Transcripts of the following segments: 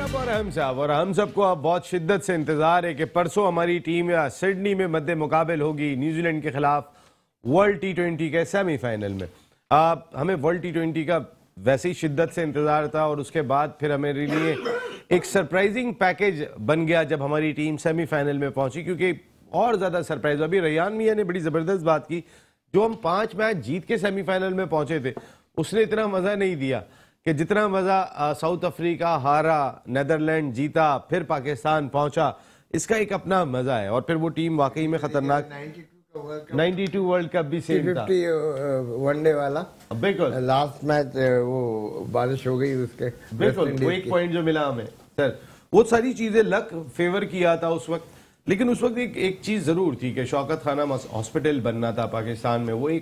और हम सबको अब बहुत शिद्दत से इंतजार है कि परसों हमारी टीम या सिडनी में मद्दे मुकाबल होगी न्यूजीलैंड के खिलाफ वर्ल्ड टी20 के सेमीफाइनल में। हमें वर्ल्ड टी20 का वैसे ही शिद्दत से इंतजार था और उसके बाद फिर हमारे लिए एक सरप्राइजिंग पैकेज बन गया जब हमारी टीम सेमीफाइनल में पहुंची, क्योंकि और ज्यादा सरप्राइज अभी रैयान मियां ने बड़ी जबरदस्त बात की। जो हम 5 मैच जीत के सेमीफाइनल में पहुंचे थे उसने इतना मजा नहीं दिया कि जितना मजा साउथ अफ्रीका हारा, नेदरलैंड जीता, फिर पाकिस्तान पहुंचा। इसका एक अपना मजा है और फिर वो टीम वाकई में खतरनाक। 92 वर्ल्ड कप भी सेम था, 50 वनडे वाला। बिल्कुल लास्ट मैच वो बारिश हो गई उसके, बिल्कुल वो एक पॉइंट जो मिला हमें सर, वो सारी चीजें लक फेवर किया था उस वक्त। लेकिन उस वक्त एक चीज जरूर थी कि शौकत खाना हॉस्पिटल बनना था पाकिस्तान में। वो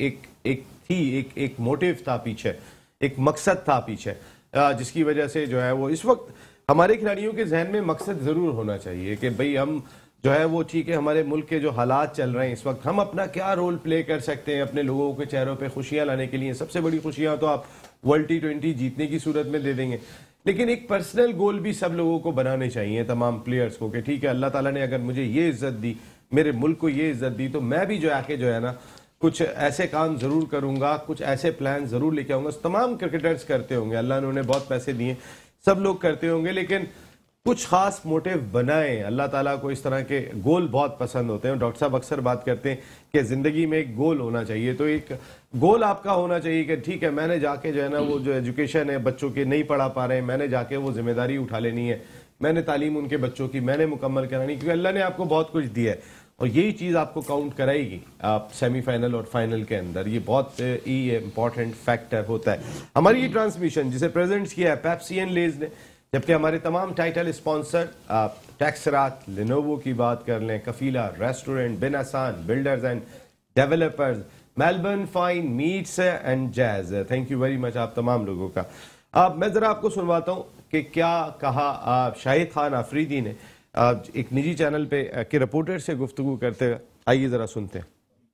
एक मोटिव था पीछे, एक मकसद था पीछे, जिसकी वजह से जो है वो इस वक्त हमारे खिलाड़ियों के जहन में मकसद जरूर होना चाहिए कि भाई हम जो है वो ठीक है, हमारे मुल्क के जो हालात चल रहे हैं इस वक्त, हम अपना क्या रोल प्ले कर सकते हैं अपने लोगों के चेहरों पे खुशियां लाने के लिए। सबसे बड़ी खुशियां तो आप वर्ल्ड टी20 जीतने की सूरत में दे देंगे, लेकिन एक पर्सनल गोल भी सब लोगों को बनाने चाहिए, तमाम प्लेयर्स को, कि ठीक है अल्लाह ताला ने अगर मुझे ये इज्जत दी, मेरे मुल्क को ये इज्जत दी, तो मैं भी जो आके जो है ना कुछ ऐसे काम जरूर करूंगा, कुछ ऐसे प्लान जरूर लेके आऊंगा। तमाम क्रिकेटर्स करते होंगे, अल्लाह ने उन्हें बहुत पैसे दिए, सब लोग करते होंगे, लेकिन कुछ खास मोटिव बनाए। अल्लाह ताला को इस तरह के गोल बहुत पसंद होते हैं। डॉक्टर साहब अक्सर बात करते हैं कि जिंदगी में एक गोल होना चाहिए, तो एक गोल आपका होना चाहिए कि ठीक है मैंने जाके जो है ना वो जो एजुकेशन है बच्चों के नहीं पढ़ा पा रहे हैं, मैंने जाके वो जिम्मेदारी उठा लेनी है, मैंने तालीम उनके बच्चों की मैंने मुकम्मल करानी, क्योंकि अल्लाह ने आपको बहुत कुछ दिया है और यही चीज आपको काउंट कराएगी आप सेमीफाइनल और फाइनल के अंदर। ये बहुत ही इंपॉर्टेंट फैक्टर होता है। हमारी ये ट्रांसमिशन जिसे प्रेजेंट किया है पेप्सी एंड लेज ने, जबकि हमारे तमाम टाइटल स्पॉन्सर टैक्सरात, लिनोवो की बात कर लें, कफीला restaurant, Bin Ahsan, builders and developers, Melbourne fine meats and Jazz, thank you very much आप तमाम लोगों का। मैं जरा आपको सुनवाता हूँ कि क्या कहा शाहिद खान आफरीदी ने एक निजी चैनल पे के रिपोर्टर से गुफ्तगू करते हुए। आइए जरा सुनते हैं।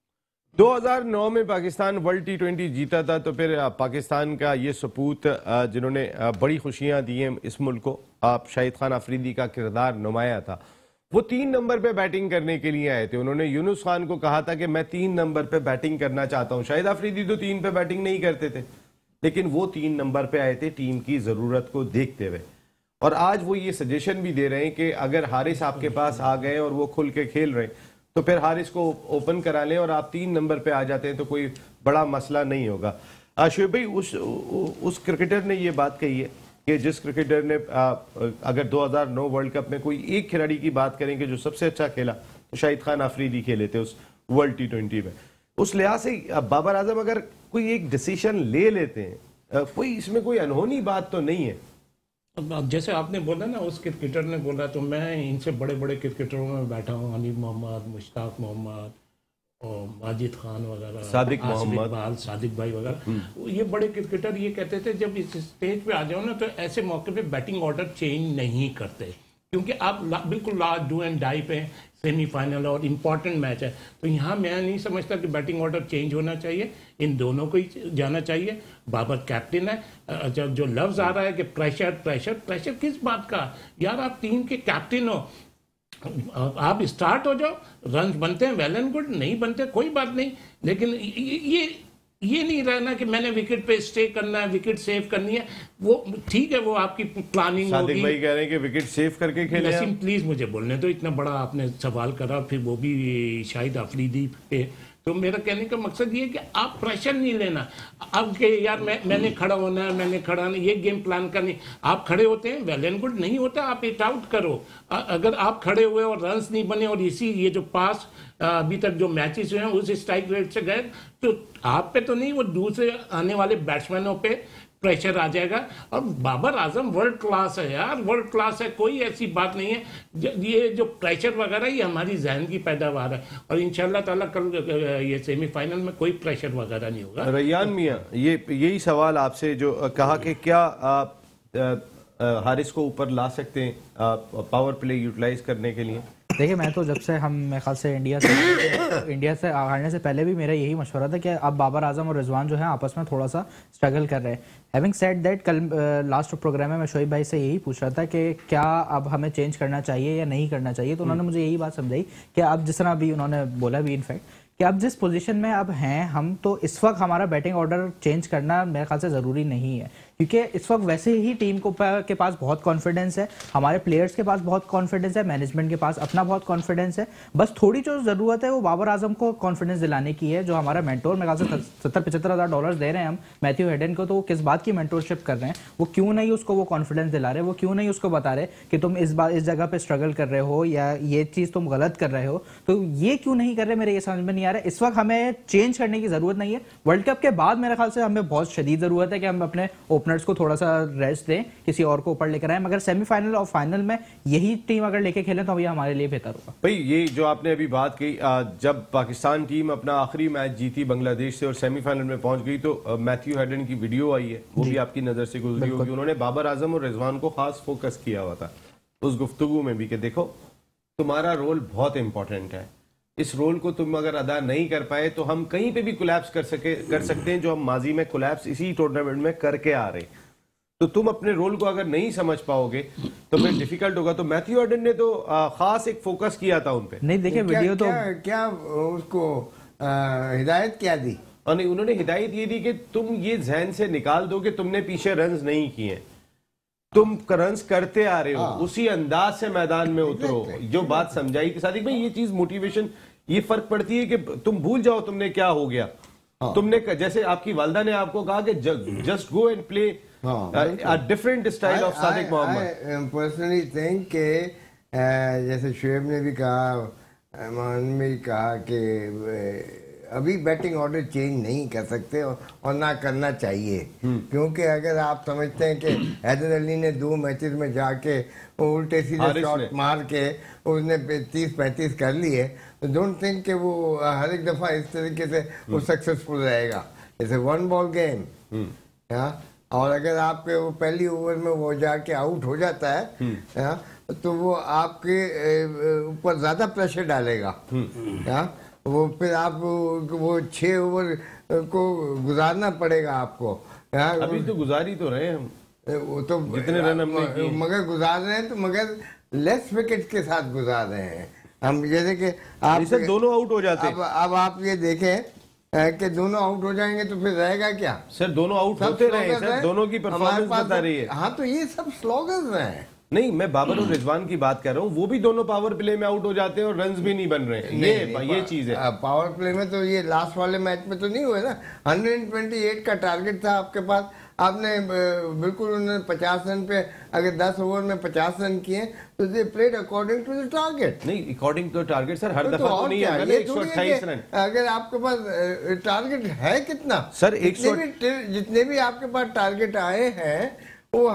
2009 में पाकिस्तान वर्ल्ड टी20 जीता था, तो फिर पाकिस्तान का ये सपूत जिन्होंने बड़ी खुशियां दी हैं इस मुल्क को, शाहिद खान आफरीदी का किरदार नुमाया था। वो 3 नंबर पे बैटिंग करने के लिए आए थे। उन्होंने यूनुस खान को कहा था कि मैं 3 नंबर पे बैटिंग करना चाहता हूं। शाहिद आफरीदी तो 3 पे बैटिंग नहीं करते थे, लेकिन वो 3 नंबर पे आए थे टीम की जरूरत को देखते हुए। और आज वो ये सजेशन भी दे रहे हैं कि अगर हारिस आपके पास आ गए और वो खुल के खेल रहे तो फिर हारिस को ओपन करा लें और आप 3 नंबर पे आ जाते हैं तो कोई बड़ा मसला नहीं होगा। शुएब भाई, उस क्रिकेटर ने ये बात कही है कि जिस क्रिकेटर ने अगर 2009 वर्ल्ड कप में कोई एक खिलाड़ी की बात करें कि जो सबसे अच्छा खेला तो शाहिद खान आफरीदी खेले थे उस वर्ल्ड टी20 में। उस लिहाज से बाबर आजम अगर कोई एक डिसीजन ले लेते हैं, कोई इसमें कोई अनहोनी बात तो नहीं है। अब जैसे आपने बोला ना, उस क्रिकेटर ने बोला, तो मैं इनसे बड़े बड़े क्रिकेटरों में बैठा हूँ, हनीफ मोहम्मद, मुश्ताक मोहम्मद और माजिद खान वगैरह, सादिक मोहम्मद, सादिक भाई वगैरह, ये बड़े क्रिकेटर ये कहते थे जब इस स्टेज पे आ जाओ ना तो ऐसे मौके पे बैटिंग ऑर्डर चेंज नहीं करते, क्योंकि आप बिल्कुल लास्ट डू एंड डाई पे सेमीफाइनल और इम्पॉर्टेंट मैच है। तो यहाँ मैं नहीं समझता कि बैटिंग ऑर्डर चेंज होना चाहिए, इन दोनों को ही जाना चाहिए। बाबर कैप्टन है। जब जो लफ्ज आ रहा है कि प्रेशर प्रेशर प्रेशर किस बात का यार, आप टीम के कैप्टन हो, आप स्टार्ट हो जाओ, रन बनते हैं वेल एंड गुड, नहीं बनते कोई बात नहीं, लेकिन ये नहीं रहना कि मैंने विकेट पे स्टे करना है, विकेट सेव करनी है। वो ठीक है, वो आपकी प्लानिंग होगी। सादिक भाई कह रहे हैं कि विकेट सेव करके खेले। नसीम प्लीज मुझे बोलने दो, इतना बड़ा आपने सवाल करा, फिर वो भी शाहिद आफरीदी पे। तो मेरा कहने का मकसद ये है कि आप प्रेशर नहीं लेना अब कि यार मैंने खड़ा होना है, मैंने खड़ा नहीं, ये गेम प्लान करनी। आप खड़े होते हैं वेल एंड गुड, नहीं होता आप इट आउट करो। अगर आप खड़े हुए और रन्स नहीं बने और इसी ये जो पास अभी तक जो मैचेस हुए हैं उस स्ट्राइक रेट से गए, तो आप पे तो नहीं, वो दूसरे आने वाले बैट्समैनों पे प्रेशर आ जाएगा। और बाबर आजम वर्ल्ड क्लास है यार, वर्ल्ड क्लास है, कोई ऐसी बात नहीं है। ये जो प्रेशर वगैरह ये हमारी जहन की पैदावार है और इंशाल्लाह ताला कल ये सेमीफाइनल में कोई प्रेशर वगैरह नहीं होगा। रैयान मियां, यही सवाल आपसे जो कहा कि क्या आप हारिस को ऊपर ला सकते हैं पावर प्ले यूटिलाइज करने के लिए? देखिए मैं तो जब से हम मेरे ख्याल से इंडिया से हारने से पहले भी मेरा यही मशवरा था कि अब बाबर आजम और रिजवान जो है आपस में थोड़ा सा स्ट्रगल कर रहे हैं। हैविंग सेड दैट, कल लास्ट प्रोग्राम में मैं शोएब भाई से यही पूछ रहा था कि क्या अब हमें चेंज करना चाहिए या नहीं करना चाहिए, तो उन्होंने मुझे यही बात समझाई कि अब जिस तरह अभी उन्होंने बोला भी इनफैक्ट कि अब जिस पोजीशन में अब हैं हम, तो इस वक्त हमारा बैटिंग ऑर्डर चेंज करना मेरे ख्याल से ज़रूरी नहीं है, क्योंकि इस वक्त वैसे ही टीम को के पास बहुत कॉन्फिडेंस है, हमारे प्लेयर्स के पास बहुत कॉन्फिडेंस है, मैनेजमेंट के पास अपना बहुत कॉन्फिडेंस है। बस थोड़ी जो ज़रूरत है वो बाबर आजम को कॉन्फिडेंस दिलाने की है, जो हमारा मेंटोर मेरे ख्याल से 70-75 हज़ार डॉलर दे रहे हैं हम मैथ्यू हेडन को, तो वो किस बात की मेंटोरशिप कर रहे हैं, वो क्यों नहीं उसको वो कॉन्फिडेंस दिला रहे, वो क्यों नहीं उसको बता रहे कि तुम इस जगह पे स्ट्रगल कर रहे हो या ये चीज़ तुम गलत कर रहे हो, तो ये क्यों नहीं कर रहे, मेरे ये समझ में नहीं आ रहा है। इस वक्त हमें चेंज करने की जरूरत नहीं है। वर्ल्ड कप के बाद मेरे ख्याल से हमें बहुत शदीद जरूरत है कि हम अपने ओपनर्स को थोड़ा सा रेस्ट दें, किसी और को ऊपर लेकर आए, मगर सेमीफाइनल और फाइनल में यही टीम अगर लेके खेलें तो ये हमारे लिए बेहतर होगा। भाई ये जो आपने अभी बात की, जब पाकिस्तान टीम अपना आखिरी मैच जीती बांग्लादेश से और सेमीफाइनल में पहुंच गई, तो मैथ्यू हेडन की वीडियो आई है, वो भी आपकी नजर से गुजरी होगी। उन्होंने बाबर आजम और रिजवान को खास फोकस किया हुआ था उस गुफ्तगू में भी कि देखो तुम्हारा रोल बहुत इंपॉर्टेंट है, इस रोल को तुम अगर अदा नहीं कर पाए तो हम कहीं पे भी कोलैप्स कर सकते हैं, जो हम माजी में कोलैप्स इसी टूर्नामेंट में करके आ रहे। तो तुम अपने रोल को अगर नहीं समझ पाओगे तो फिर डिफिकल्ट होगा। तो मैथ्यू हेडन ने तो खास एक फोकस किया था उन पे। नहीं देखिए वीडियो तो क्या उसको हिदायत क्या दी, और नहीं, उन्होंने हिदायत ये दी कि तुम ये जहन से निकाल दो कि तुमने पीछे रन्स नहीं किए, तुम रन्स करते आ रहे हो, उसी अंदाज से मैदान में उतरो। जो बात समझाई थी सादिक भाई, ये चीज मोटिवेशन, ये फर्क पड़ती है कि तुम भूल जाओ तुमने क्या हो गया। तुमने जैसे आपकी वालदा ने आपको कहा कि just go and play different style of Sadiq Mohammad. Personally think के जैसे शुएब ने भी कहा, मोहन ने भी कहा कि अभी बैटिंग ऑर्डर चेंज नहीं कर सकते और ना करना चाहिए, क्योंकि अगर आप समझते हैं कि हैदर अली ने 2 मैचेस में जाके उल्टे सीधे शॉट मार के उसने 30-35 कर लिए, तो डोंट थिंक कि वो हर एक दफा इस तरीके से वो सक्सेसफुल रहेगा। जैसे 1 बॉल गेम, और अगर आपके वो पहली ओवर में वो जाके आउट हो जाता है तो वो आपके ऊपर ज्यादा प्रेशर डालेगा, वो फिर आप वो 6 ओवर को गुजारना पड़ेगा आपको। अभी तो गुजारी तो रहे हम, वो तो जितने रन हमने किए, मगर गुजार रहे हैं तो मगर लेस विकेट के साथ गुजार रहे हैं हम। जैसे कि आप दोनों आउट हो जाते, अब आप ये देखें कि दोनों आउट हो जाएंगे तो फिर रहेगा क्या सर? दोनों आउट होते रहे सर, दोनों की परफॉर्मेंस बता रही है। हाँ, तो ये सब स्लोगन्स हैं। नहीं, मैं बाबर और रिजवान की बात कर रहा हूँ, वो भी दोनों पावर प्ले में आउट हो जाते हैं और रन्स भी नहीं बन रहे हैं। ये चीज है। पावर प्ले में तो ये लास्ट वाले मैच में तो नहीं हुए ना। 128 का टारगेट था आपके पास, आपने बिल्कुल उन्होंने 50 रन पे, अगर 10 ओवर में 50 रन किए तो they played according to the target. नहीं, अकॉर्डिंग टू टारगेट सर हर दफा तो नहीं है। 128 रन अगर आपके पास टारगेट है कितना सर, जितने भी आपके पास टारगेट आए हैं वो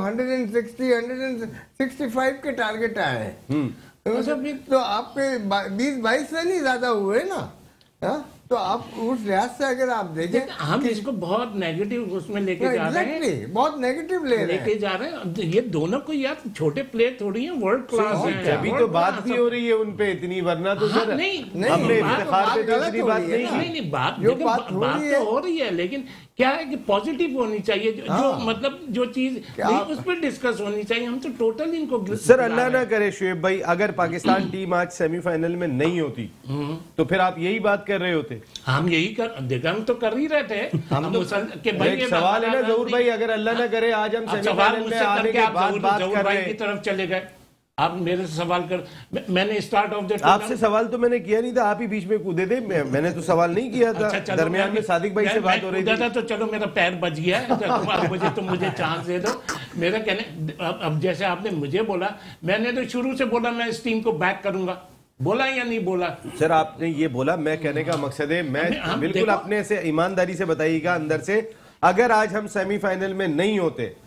165 के टारगेट आए हैं, तो आपके 20-22 रन ही ज्यादा हुए ना। तो आप उस लिहाज से अगर आप देखें, हम इसको बहुत नेगेटिव उसमें लेके जा रहे हैं, बहुत नेगेटिव लेके जा रहे हैं। ये दोनों को यार छोटे प्लेयर थोड़ी हैं, वर्ल्ड क्लास हैं। अभी तो बात भी हो रही है उन पे इतनी, वरना तो सर हमने इफ्तिखार पे तो इतनी बात नहीं। बात तो हो रही है, लेकिन क्या है कि पॉजिटिव होनी चाहिए, जो मतलब जो चीज उस पर डिस्कस होनी चाहिए। हम तो टोटल इनको सर अल्लाह ना करे शुएब भाई, अगर पाकिस्तान टीम आज सेमीफाइनल में नहीं होती तो फिर आप यही बात कर रहे होते। हम यही हम तो कर ही रहे थे। हम तो कि भाई एक सवाल है ना जहूर भाई, अगर अल्लाह ना करे आज हम सेमीफाइनल में आने के बाद बात कर रहे हैं की तरफ चले गए, आप मेरे से सवाल कर, मैंने स्टार्ट ऑफ द आपसे सवाल तो मैंने किया नहीं था, आप ही बीच में कूदे थे, मैंने तो सवाल नहीं किया था। अच्छा, दरमियान में सादिक भाई से बात हो रही थी, तो चलो मेरा पैर बच गया है, मुझे चांस दे दो। मेरा कहने, अब जैसे आपने मुझे बोला, मैंने तो शुरू से बोला मैं इस टीम को बैक करूंगा, बोला या नहीं बोला? सर आपने ये बोला, मैं कहने का मकसद है, मैं बिल्कुल अपने से ईमानदारी से बताइएगा अंदर से, अगर आज हम सेमीफाइनल में नहीं होते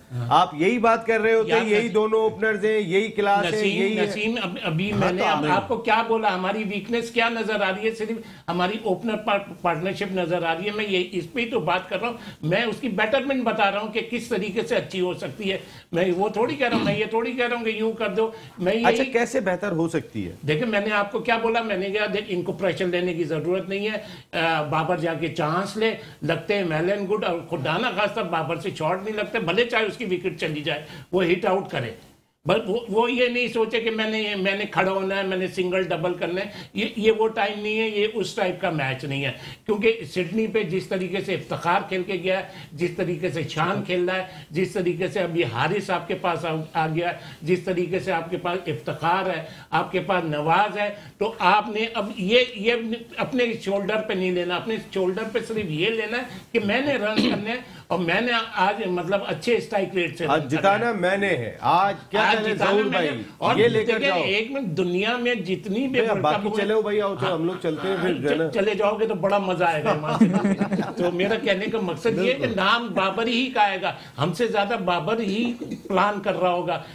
आप यही बात कर रहे होते, यही दोनों ओपनर्स हैं, यही क्लास है, यही नसीम अभी मैंने आपको क्या बोला, हमारी वीकनेस क्या नजर आ रही है? सिर्फ हमारी ओपनर पार्टनरशिप नजर आ रही है। मैं ये इस पे ही तो बात कर रहा हूँ, मैं उसकी बेटरमेंट बता रहा हूँ कि किस तरीके से अच्छी हो सकती है। मैं वो थोड़ी कह रहा हूँ, मैं ये थोड़ी कह रहा हूँ कि यूं कर दो। मैं अच्छा, कैसे बेहतर हो सकती है? देखिए मैंने आपको क्या बोला, मैंने कहा देख इनको प्रेशर लेने की जरूरत नहीं है, बाबर जाके चांस ले, लगते हैं वेल एंड गुड, और खुदाना खास तक बाबर से शॉट नहीं लगते, भले चाहे उसकी विकेट चली जाए, वो हिट आउट करे। बस वो ये नहीं सोचे कि मैंने खड़ा होना है, मैंने सिंगल डबल करना है। ये वो टाइम नहीं है, ये उस टाइप का मैच नहीं है। क्योंकि सिडनी पे जिस तरीके से इफ्तिखार खेल के गया है, जिस तरीके से शान खेल रहा है, जिस तरीके से अभी हारिस आपके पास आ गया, जिस तरीके से आपके पास इफ्तिखार है, आपके पास नवाज है, तो आपने अब ये अपने शोल्डर पे नहीं लेना। अपने शोल्डर पे सिर्फ ये लेना है कि मैंने रन करने हैं, और मैंने आज मतलब अच्छे स्ट्राइक रेट से आज जिताना मैंने है। आज क्या जरूर भाई, और ये लेकर जाओ। एक मिनट, दुनिया में जितनी भी बाकी चले भाई, आओ तो हम लोग चलते हैं फिर। चले जाओगे तो बड़ा मजा आएगा। तो मेरा कहने का मकसद ये है कि नाम बाबर ही का आएगा, हमसे ज्यादा बाबर ही प्लान कर रहा होगा।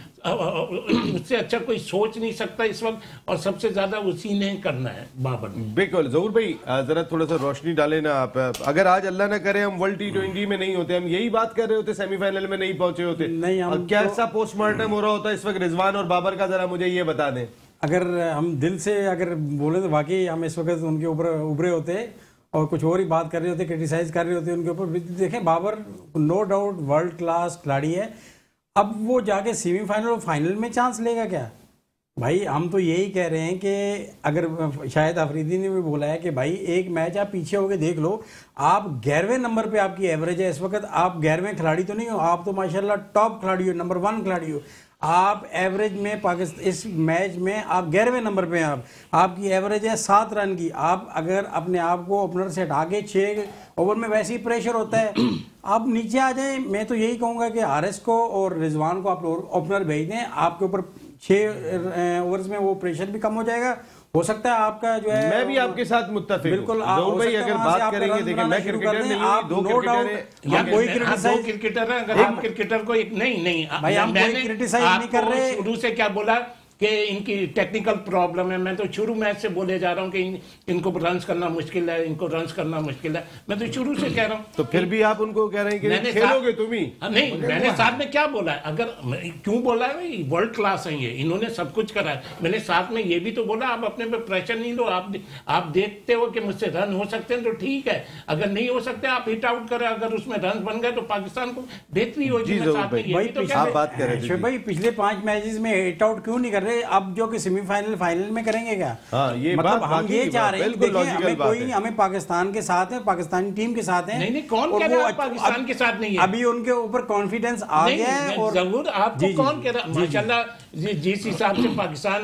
उससे अच्छा कोई सोच नहीं सकता इस वक्त, और सबसे ज्यादा उसी ने करना है, बाबर। बिल्कुल जरूर भाई, जरा थोड़ा सा रोशनी डालें ना आप। अगर आज अल्लाह ना करे हम वर्ल्ड T20 में नहीं होते, हम यही बात कर रहे होते, सेमीफाइनल में नहीं पहुंचे होते, नहीं, हम क्या ऐसा पोस्टमार्टम हो रहा होता इस वक्त रिजवान और बाबर का? जरा मुझे ये बता दें। अगर हम दिल से अगर बोले तो वाकई हम इस वक्त उनके ऊपर उभरे होते और कुछ और ही बात कर रहे होते, क्रिटिसाइज कर रहे होते उनके ऊपर। देखें, Babar no doubt world class खिलाड़ी है। अब वो जाके सेमीफाइनल और फाइनल में चांस लेगा क्या? भाई हम तो यही कह रहे हैं कि अगर शायद अफरीदी ने भी बोला है कि भाई एक मैच आप पीछे होके देख लो, आप 11वें नंबर पे आपकी एवरेज है इस वक्त। आप 11वें खिलाड़ी तो नहीं हो, आप तो माशाल्लाह टॉप खिलाड़ी हो, नंबर 1 खिलाड़ी हो। आप एवरेज में पाकिस्तान इस मैच में आप 11वें नंबर पे हैं। आपकी एवरेज है 7 रन की। आप अगर अपने आप को ओपनर से हटा के 6 ओवर में वैसे ही प्रेशर होता है, आप नीचे आ जाएं। मैं तो यही कहूँगा कि हारिस को और रिजवान को आप ओपनर भेज दें, आपके ऊपर 6 ओवर्स में वो प्रेशर भी कम हो जाएगा। हो सकता है आपका जो है, मैं भी आपके साथ मुत्तफिक बिल्कुल भाई। अगर बात करेंगे, देखिए मैं क्रिकेटर नहीं हूं, 2 क्रिकेटर हैं, या कोई क्रिकेटर है। अगर आप क्रिकेटर को नहीं भाई हम कोई क्रिटिसाइज नहीं कर रहे। शुरू से क्या बोला कि इनकी टेक्निकल प्रॉब्लम है। मैं तो शुरू मैच से बोले जा रहा हूँ कि इनको रन्स करना मुश्किल है, इनको रन्स करना मुश्किल है। मैं तो शुरू से कह रहा हूँ। तो फिर भी आप उनको कह रहे हैं कि खेलोगे तुम ही? नहीं, मैंने साथ में क्या बोला है? अगर क्यों बोला है भाई, वर्ल्ड क्लास है ये, इन्होंने सब कुछ करा है। मैंने साथ में ये भी तो बोला आप अपने पे प्रेशर नहीं लो। आप देखते हो कि मुझसे रन हो सकते हैं तो ठीक है, अगर नहीं हो सकते आप हिट आउट करें। अगर उसमें रन बन गए तो पाकिस्तान को बेहतरी होगी। भाई पिछले 5 मैचेस में हिट आउट क्यों नहीं कर रहे? अब जो कि सेमीफाइनल फाइनल में करेंगे क्या? ये मतलब हम ये चाह रहे हैं, देखिए हमें पाकिस्तान के साथ है, पाकिस्तानी टीम के साथ है। नहीं, कौन कह रहा है पाकिस्तान के साथ नहीं है? अभी उनके ऊपर कॉन्फिडेंस आ गया है। और जरूर आपको कौन कह रहा है? माशाल्लाह जिस हिसाब से पाकिस्तान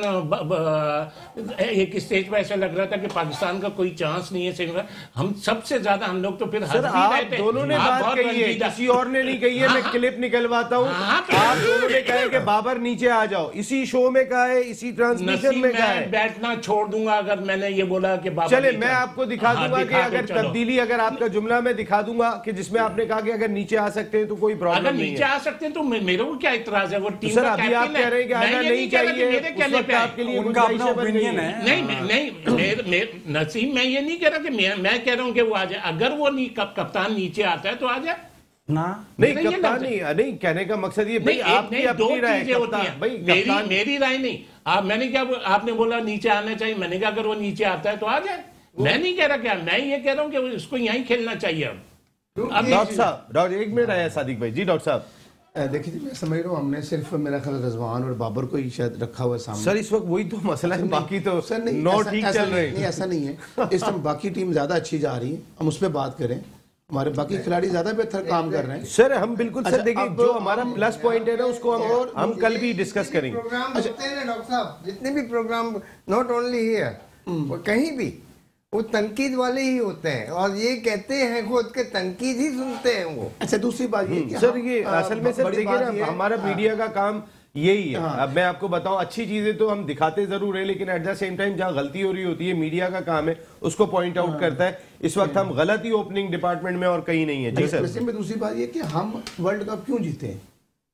एक स्टेज पर ऐसा लग रहा था कि पाकिस्तान का कोई चांस नहीं है। हम सबसे ज्यादा हम लोग तो फिर दोनों ने बात कही है, किसी और ने नहीं कही है। मैं क्लिप निकलवाता हूँ। आप दोनों ने कहा कि बाबर नीचे आ जाओ, इसी शो में कहा है, इसी ट्रांसमिशन में कहा है। बैठना छोड़ दूंगा अगर मैंने ये बोला कि बाबर। चले मैं आपको दिखा दूंगा कि अगर तब्दीली, अगर आपका जुमला मैं दिखा दूंगा कि जिसमें आपने कहा कि अगर नीचे आ सकते हैं तो कोई प्रॉब्लम नहीं है। अगर नीचे आ सकते हैं तो मेरे को क्या इतराज है? वो टीम का कैप्टन है। आप कह रहे हैं कि आना नहीं चाहिए, मेरे कहने पे आपके लिए उनका अपना ओपिनियन है। नहीं नसीम, मैं ये नहीं कह रहा कि मैं कह रहा हूँ कि वो आ जाए। अगर वो कप्तान नीचे आता है तो आ जाए ना। नहीं कप्तान नहीं कहने का मकसद ये भाई आपकी अपनी राय है। मेरी राय नहीं। मैंने क्या, आपने बोला नीचे आना चाहिए, मैंने कहा अगर वो नीचे आता है तो आ जाए। मैं नहीं कह रहा क्या, मैं ये कह रहा हूँ कि उसको यहीं खेलना चाहिए। अब डॉक्टर साहब 1 मिनट आया सादिक भाई जी। डॉक्टर साहब देखिए जी, मैं समझ रहा हूँ हमने सिर्फ मेरा ख्याल रिजवान और बाबर को ही शायद रखा हुआ है सामने। सर इस वक्त वही तो मसला है, बाकी तो सर नहीं, नौ ठीक चल रहे हैं। नहीं ऐसा नहीं है। इस टाइम बाकी टीम ज्यादा अच्छी जा रही है, हम उस पर बात करें। हमारे बाकी खिलाड़ी ज्यादा बेहतर काम कर रहे हैं। सर हम बिल्कुल सर देखिए, जो हमारा प्लस पॉइंट है ना उसको हम कल भी डिस्कस करेंगे। प्रोग्राम होते हैं ना डॉक्टर साहब, जितने भी प्रोग्राम, नॉट ओनली हियर, कहीं भी वो तनकीद वाले ही होते हैं और ये कहते हैं खुद के तनकीद ही सुनते हैं वो। अच्छा दूसरी बात ये सर, ये असल में सर देखिए ना, हमारा मीडिया का काम यही है। अब मैं आपको बताऊं, अच्छी चीजें तो हम दिखाते जरूर है, लेकिन एट द सेम टाइम जहां गलती हो रही होती है मीडिया का काम है उसको पॉइंट आउट करता है। इस वक्त हम गलत ही ओपनिंग डिपार्टमेंट में और कहीं नहीं है। जी सर। वैसे में दूसरी बात ये कि हम वर्ल्ड कप क्यों जीते हैं?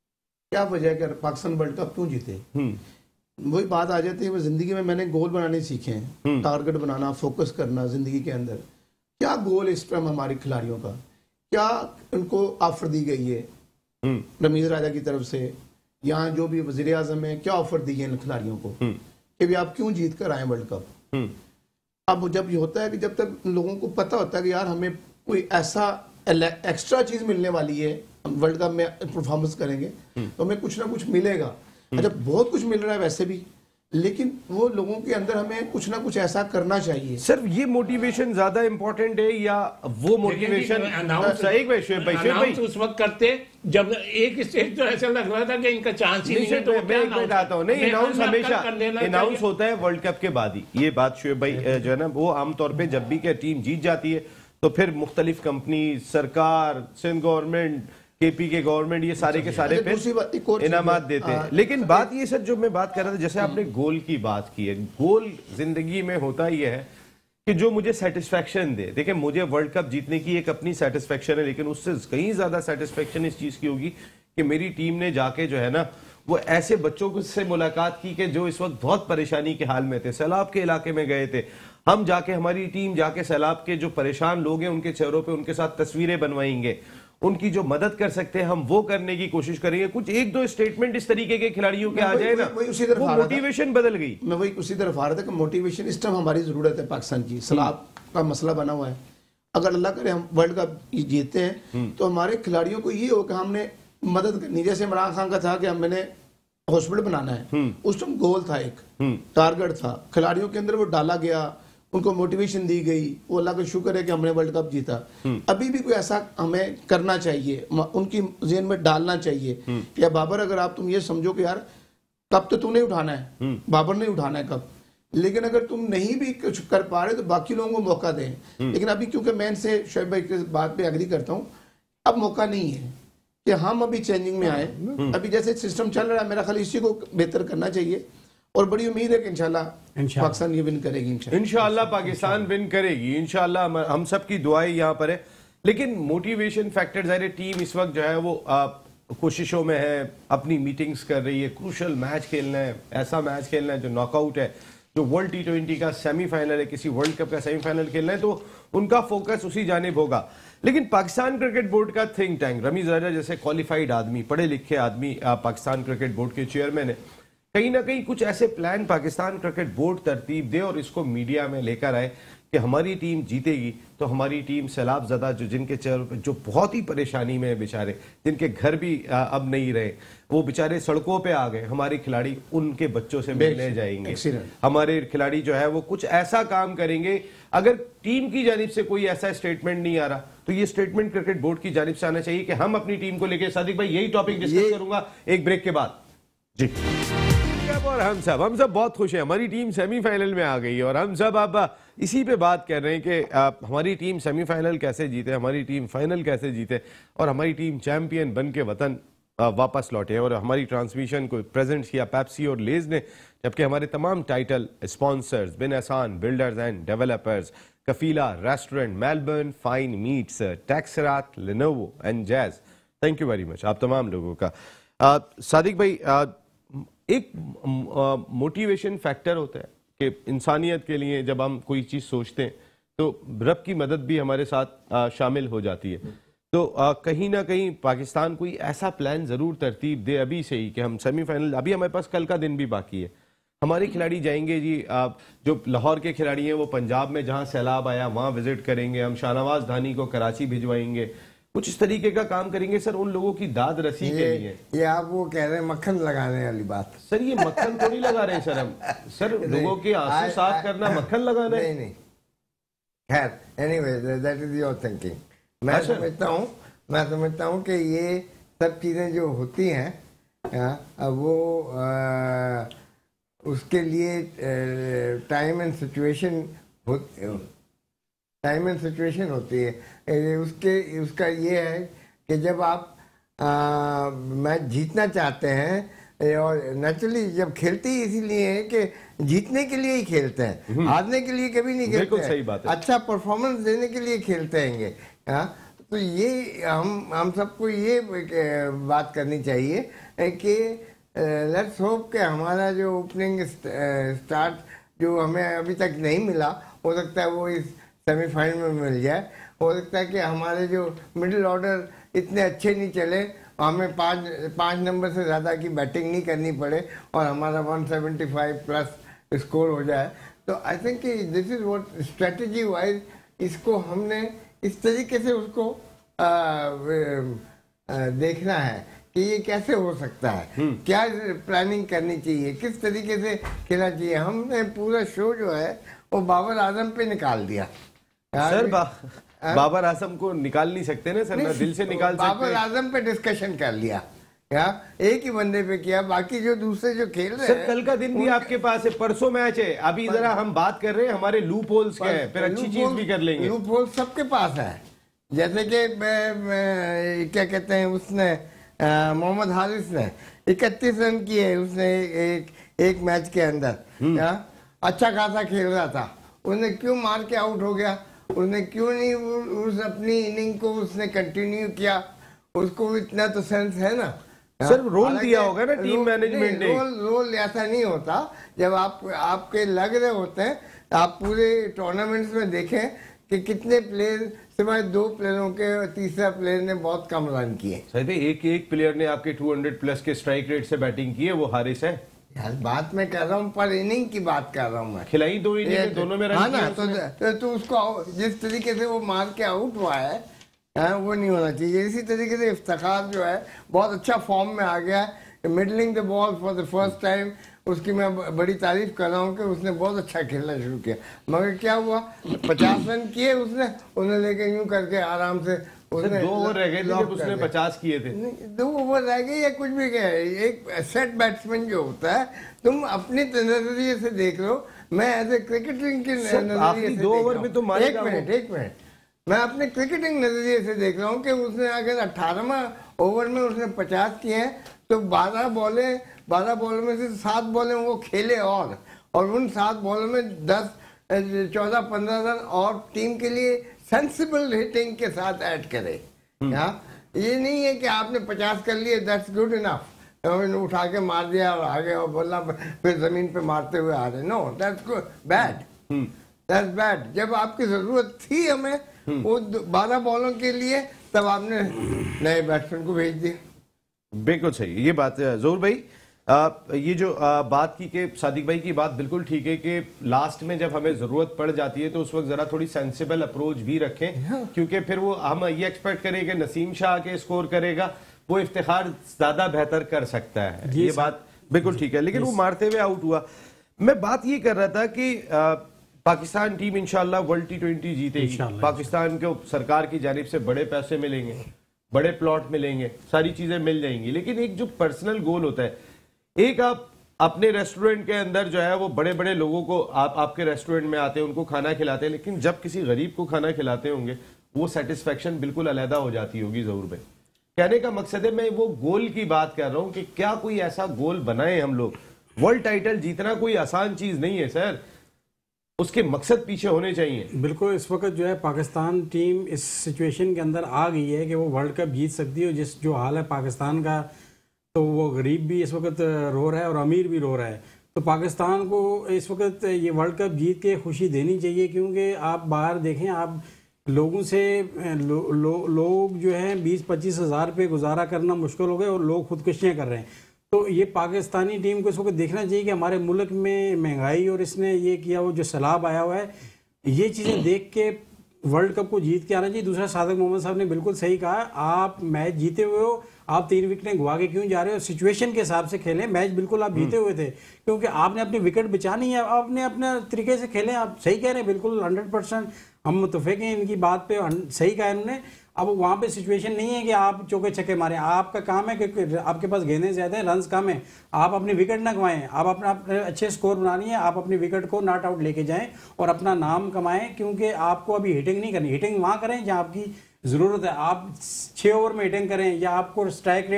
क्या वजह है कि पाकिस्तान वर्ल्ड कप क्यों जीते? वही बात आ जाती है, वो जिंदगी में मैंने गोल बनाने सीखे हैं, टारगेट बनाना, फोकस करना जिंदगी के अंदर। क्या गोल इस टाइम हमारे खिलाड़ियों का, क्या उनको ऑफर दी गई है रमीज राजा की तरफ से, यहाँ जो भी वजीर आजम है, क्या ऑफर दी है इन खिलाड़ियों को कि भी आप क्यों जीत कर आए वर्ल्ड कप? अब जब ये होता है कि जब तक लोगों को पता होता है कि यार हमें कोई ऐसा एक्स्ट्रा चीज मिलने वाली है, वर्ल्ड कप में परफॉर्मेंस करेंगे तो हमें कुछ ना कुछ मिलेगा। अच्छा, बहुत कुछ मिल रहा है वैसे भी, लेकिन वो लोगों के अंदर हमें कुछ ना कुछ ऐसा करना चाहिए। सर ये मोटिवेशन ज्यादा इंपॉर्टेंट है या वो मोटिवेशन? सही भाई उस वक्त करते जब एक स्टेज तो ऐसा लग रहा था कि इनका चांस ही नहीं है, तो मैं बताता हूँ, नहीं अनाउंस हमेशा अनाउंस होता है वर्ल्ड कप के बाद ही। ये बात शुएब भाई जो है ना, वो आमतौर पे जब भी क्या टीम जीत जाती है तो फिर मुख्तलिफ कंपनी, सरकार, सिंध गवर्नमेंट, केपी के गवर्नमेंट, ये सारे के सारे पे इनामात देते हैं। लेकिन बात ये सर जो मैं बात कर रहा था, जैसे आपने गोल की बात की है, गोल जिंदगी में होता ही है कि जो मुझे सेटिस्फेक्शन दे। देखिए मुझे वर्ल्ड कप जीतने की एक अपनी सेटिस्फेक्शन है, लेकिन उससे कहीं ज्यादा सेटिस्फेक्शन इस चीज की होगी कि मेरी टीम ने जाके जो है ना वो ऐसे बच्चों से मुलाकात की कि जो इस वक्त बहुत परेशानी के हाल में थे, सैलाब के इलाके में गए थे। हम जाके, हमारी टीम जाके सैलाब के जो परेशान लोग हैं उनके चेहरों पे उनके साथ तस्वीरें बनवाएंगे, उनकी जो मदद कर सकते हैं हम वो करने की कोशिश करेंगे। कुछ एक दो स्टेटमेंट इस तरीके के खिलाड़ियों के आ जाए ना, वो मोटिवेशन बदल गई। मैं वही उसी तरफ आ रहा था कि मोटिवेशन इस टाइम हमारी जरूरत है पाकिस्तान की। सैलाब का मसला बना हुआ है, अगर अल्लाह करे हम वर्ल्ड कप जीतते हैं तो हमारे खिलाड़ियों को ये हो कि हमने मदद करनी। जैसे इमरान खान का था कि मैंने हॉस्पिटल बनाना है, उस टाइम गोल था, एक टारगेट था, खिलाड़ियों के अंदर वो डाला गया, उनको मोटिवेशन दी गई, वो अल्लाह का शुक्र है कि हमने वर्ल्ड कप जीता। अभी भी कोई ऐसा हमें करना चाहिए, उनकी ज़हन में डालना चाहिए कि बाबर अगर आप तुम ये समझो कि यार कप तो तूने उठाना है, बाबर ने उठाना है कप, लेकिन अगर तुम नहीं भी कुछ कर पा रहे तो बाकी लोगों को मौका दें। लेकिन अभी क्योंकि मैं इनसे शोएब भाई की बात पे एग्री करता हूँ, अब मौका नहीं है कि हम अभी चेंजिंग में आए। अभी जैसे सिस्टम चल रहा है, मेरा ख्याल इसी को बेहतर करना चाहिए और बड़ी उम्मीद है कि इंशाल्लाह पाकिस्तान ये विन करेगी। इंशाल्लाह पाकिस्तान विन करेगी, इंशाल्लाह हम सब की दुआएं यहाँ पर है। लेकिन मोटिवेशन फैक्टर, ज़ाहिर टीम इस वक्त जो है वो कोशिशों में है, अपनी मीटिंग्स कर रही है, क्रूशल मैच खेलना है, ऐसा मैच खेलना है जो नॉकआउट है, जो वर्ल्ड T20 का सेमीफाइनल है, किसी वर्ल्ड कप का सेमीफाइनल खेलना है, तो उनका फोकस उसी जानिब होगा। लेकिन पाकिस्तान क्रिकेट बोर्ड का थिंक टैंक, रमीज राजा जैसे क्वालिफाइड आदमी, पढ़े लिखे आदमी पाकिस्तान क्रिकेट बोर्ड के चेयरमैन है, कहीं ना कहीं कुछ ऐसे प्लान पाकिस्तान क्रिकेट बोर्ड तरतीब दे और इसको मीडिया में लेकर आए कि हमारी टीम जीतेगी तो हमारी टीम सैलाब ज़दा, जो जिनके चेहरों पे जो बहुत ही परेशानी में है बेचारे, जिनके घर भी अब नहीं रहे, वो बेचारे सड़कों पे आ गए, हमारे खिलाड़ी उनके बच्चों से मिलने जाएंगे, हमारे खिलाड़ी जो है वो कुछ ऐसा काम करेंगे। अगर टीम की जानिब से कोई ऐसा स्टेटमेंट नहीं आ रहा तो ये स्टेटमेंट क्रिकेट बोर्ड की जानिब से आना चाहिए कि हम अपनी टीम को लेकर, सादिक भाई यही टॉपिक डिस्कस करूंगा एक ब्रेक के बाद जी। और हम सब बहुत खुश हैं, हमारी टीम सेमीफाइनल में आ गई और हम सब अब इसी पे बात कर रहे हैं कि हमारी टीम सेमीफाइनल कैसे जीते, हमारी टीम फाइनल कैसे जीते और हमारी टीम चैंपियन बन के वतन वापस लौटे। और हमारी ट्रांसमिशन को प्रेजेंट किया पेप्सी और लेज ने, जबकि हमारे तमाम title sponsors Bin Ehsan builders and developers, Kafila restaurant, Melbourne fine meats, टैक्सरात, Lenovo and Jazz, thank you very much आप तमाम लोगों का। सादिक भाई, एक मोटिवेशन फैक्टर होता है कि इंसानियत के लिए जब हम कोई चीज़ सोचते हैं तो रब की मदद भी हमारे साथ शामिल हो जाती है। तो कहीं ना कहीं पाकिस्तान कोई ऐसा प्लान ज़रूर तरतीब दे अभी से ही कि हम सेमीफाइनल, अभी हमारे पास कल का दिन भी बाकी है, हमारे खिलाड़ी जाएंगे जी, जो लाहौर के खिलाड़ी हैं वो पंजाब में जहाँ सैलाब आया वहाँ विजिट करेंगे, हम शाहनवाज धानी को कराची भिजवाएंगे, कुछ इस तरीके का काम करेंगे सर उन लोगों की दाद रसी के लिए। ये आप वो कह रहे हैं मक्खन लगाने वाली बात? सर ये मक्खन थोड़ी लगा रहे हैं सर हम, सर लोगों के आंसू साफ करना मक्खन लगाना है? नहीं, खैर anyway that is your thinking. मैं समझता हूँ कि ये सब चीज़ें जो होती हैं वो उसके लिए टाइम एंड सिचुएशन होती है। उसका ये है कि जब आप मैच जीतना चाहते हैं और नेचुरली जब खेलते ही इसीलिए है कि जीतने के लिए ही खेलते हैं, हारने के लिए कभी नहीं खेलते हैं, सही बात है। अच्छा परफॉर्मेंस देने के लिए खेलते हैं। तो ये हम सबको ये बात करनी चाहिए कि लेट्स होप कि हमारा जो ओपनिंग स्टार्ट जो हमें अभी तक नहीं मिला, हो सकता है वो इस सेमीफाइनल में मिल जाए। हो सकता है कि हमारे जो मिडिल ऑर्डर इतने अच्छे नहीं चले, हमें पाँच नंबर से ज़्यादा की बैटिंग नहीं करनी पड़े और हमारा 175 प्लस स्कोर हो जाए। तो आई थिंक कि this is what strategy wise इसको हमने इस तरीके से उसको देखना है कि ये कैसे हो सकता है, क्या प्लानिंग करनी चाहिए, किस तरीके से खेलना चाहिए। हमने पूरा शो जो है वो बाबर आजम पे निकाल दिया। सर बाबर आजम को निकाल नहीं सकते ना सर, ना दिल से निकाल सकते। बाबर आजम पे डिस्कशन कर लिया, एक ही बंदे पे किया, बाकी जो दूसरे जो खेल रहे हैं। कल का दिन भी आपके पास है, परसों मैच है, अभी जरा हम बात कर रहे हैं हमारे लूप होल्स के हैं, फिर अच्छी चीज भी कर लेंगे। लूप होल्स सबके पास है, जैसे कि क्या कहते हैं उसने मोहम्मद हारिस ने 31 रन किए उसने एक मैच के अंदर। अच्छा खासा खेल रहा था, उसने क्यों मार के आउट हो गया? उसने क्यों नहीं उस अपनी इनिंग को उसने कंटिन्यू किया? उसको इतना तो सेंस है ना सर, रोल दिया होगा ना टीम मैनेजमेंट ने। रोल ऐसा नहीं होता। जब आपके लग रहे होते हैं, आप पूरे टूर्नामेंट्स में देखें कि कितने प्लेयर, सिवाय 2 प्लेयरों के, तीसरा प्लेयर ने बहुत कम रन किए। सर एक प्लेयर ने आपके 200 प्लस के स्ट्राइक रेट से बैटिंग की है, वो हारिस है। यार बात मैं कर रहा हूँ, पर इनिंग की बात कर रहा हूँ मैं। खिलाई 2 इनिंग दोनों में रन हाँ ना, तो उसको जिस तरीके से वो मार के आउट हुआ है, वो नहीं होना चाहिए। इसी तरीके से इफ्तिखार जो है बहुत अच्छा फॉर्म में आ गया है, middling the ball for the first time. उसकी मैं बड़ी तारीफ कर रहा हूँ कि उसने बहुत अच्छा खेलना शुरू किया। मगर क्या हुआ, 50 रन किए उसने लेके यूं करके आराम से उसने 2 ओवर रह गए थे जब उसने 50 किए थे। 2 ओवर रह गए या कुछ भी क्या है, एक सेट बैट्समैन जो होता है, तुम अपने नजरिए से देख लो, मैं एज ए क्रिकेटिंग के नजरिए से 2 ओवर में तो मारेगा। एक मिनट, मैं अपने क्रिकेटिंग नजरिए से देख रहा हूँ कि उसने अगर 18वां ओवर में उसने 50 किए हैं, तो 12 बॉलों में से 7 बॉलें वो खेले और उन 7 बॉलों में 10, 14, 15 रन और टीम के लिए सेंसिबल हिटिंग के साथ ऐड करे। ये नहीं है कि आपने 50 कर लिए, दैट्स गुड इनफ, उठा के मार दिया और आगे और बोला फिर जमीन पे मारते हुए आ रहे। No, that's bad. जब आपकी जरूरत थी हमें वो 12 बॉलों के लिए, तब आपने नए बैट्समैन को भेज दिया। बिल्कुल सही, ये बात है जरूर भाई। ये जो बात की कि सादिक भाई की बात बिल्कुल ठीक है कि लास्ट में जब हमें जरूरत पड़ जाती है तो उस वक्त जरा थोड़ी सेंसिबल अप्रोच भी रखें, क्योंकि फिर वो हम ये एक्सपेक्ट करें कि नसीम शाह के स्कोर करेगा, वो इफ्तिखार ज्यादा बेहतर कर सकता है। ये बात बिल्कुल ठीक है, लेकिन वो मारते हुए आउट हुआ। मैं बात ये कर रहा था कि पाकिस्तान टीम इंशाल्लाह वर्ल्ड T20 जीतेगी। पाकिस्तान को सरकार की जानिब से बड़े पैसे मिलेंगे, बड़े प्लॉट मिलेंगे, सारी चीजें मिल जाएंगी। लेकिन एक जो पर्सनल गोल होता है, एक आप अपने रेस्टोरेंट के अंदर जो है वो बड़े बड़े लोगों को आपके रेस्टोरेंट में आते हैं, उनको खाना खिलाते हैं, लेकिन जब किसी गरीब को खाना खिलाते होंगे वो सेटिस्फेक्शन बिल्कुल अलहदा हो जाती होगी। जरूर भाई, कहने का मकसद है, मैं वो गोल की बात कर रहा हूं कि क्या कोई ऐसा गोल बनाए हम लोग। वर्ल्ड टाइटल जीतना कोई आसान चीज नहीं है सर, उसके मकसद पीछे होने चाहिए। बिल्कुल, इस वक्त जो है पाकिस्तान टीम इस सिचुएशन के अंदर आ गई है कि वो वर्ल्ड कप जीत सकती है। जिस जो हाल है पाकिस्तान का, तो वो गरीब भी इस वक्त रो रहा है और अमीर भी रो रहा है। तो पाकिस्तान को इस वक्त ये वर्ल्ड कप जीत के खुशी देनी चाहिए, क्योंकि आप बाहर देखें, आप लोगों से लोग जो है 20-25 हज़ार पे गुजारा करना मुश्किल हो गया और लोग खुदकुशियाँ कर रहे हैं। तो ये पाकिस्तानी टीम को इस वक्त देखना चाहिए कि हमारे मुल्क में महंगाई और इसने ये किया, वो जो सैलाब आया हुआ है, ये चीज़ें देख के वर्ल्ड कप को जीत के आना चाहिए। दूसरा, सादिक मोहम्मद साहब ने बिल्कुल सही कहा, आप मैच जीते हुए हो, आप 3 विकेटें गवा के क्यों जा रहे हो? सिचुएशन के हिसाब से खेलें। मैच बिल्कुल आप जीते हुए थे, क्योंकि आपने अपनी विकेट बचानी है, आपने अपने तरीके से खेलें। आप सही कह रहे हैं, बिल्कुल 100% हम मुतफिक हैं इनकी बात पे, सही कहा इन्होंने। अब वहाँ पे सिचुएशन नहीं है कि आप चौके छक्के मारें, आपका काम है कि आपके पास गेंदें ज्यादा हैं, रन्स कम है, आप अपनी विकेट ना गंवाएं। आप अपने अच्छे स्कोर बनानी है, आप अपनी विकेट को नॉट आउट लेके जाएं और अपना नाम कमाएं, क्योंकि आपको अभी हिटिंग नहीं करनी। हिटिंग वहाँ करें जहाँ आपकी ज़रूरत है। आप 6 ओवर में हिटिंग करें, या आपको स्ट्राइक रेट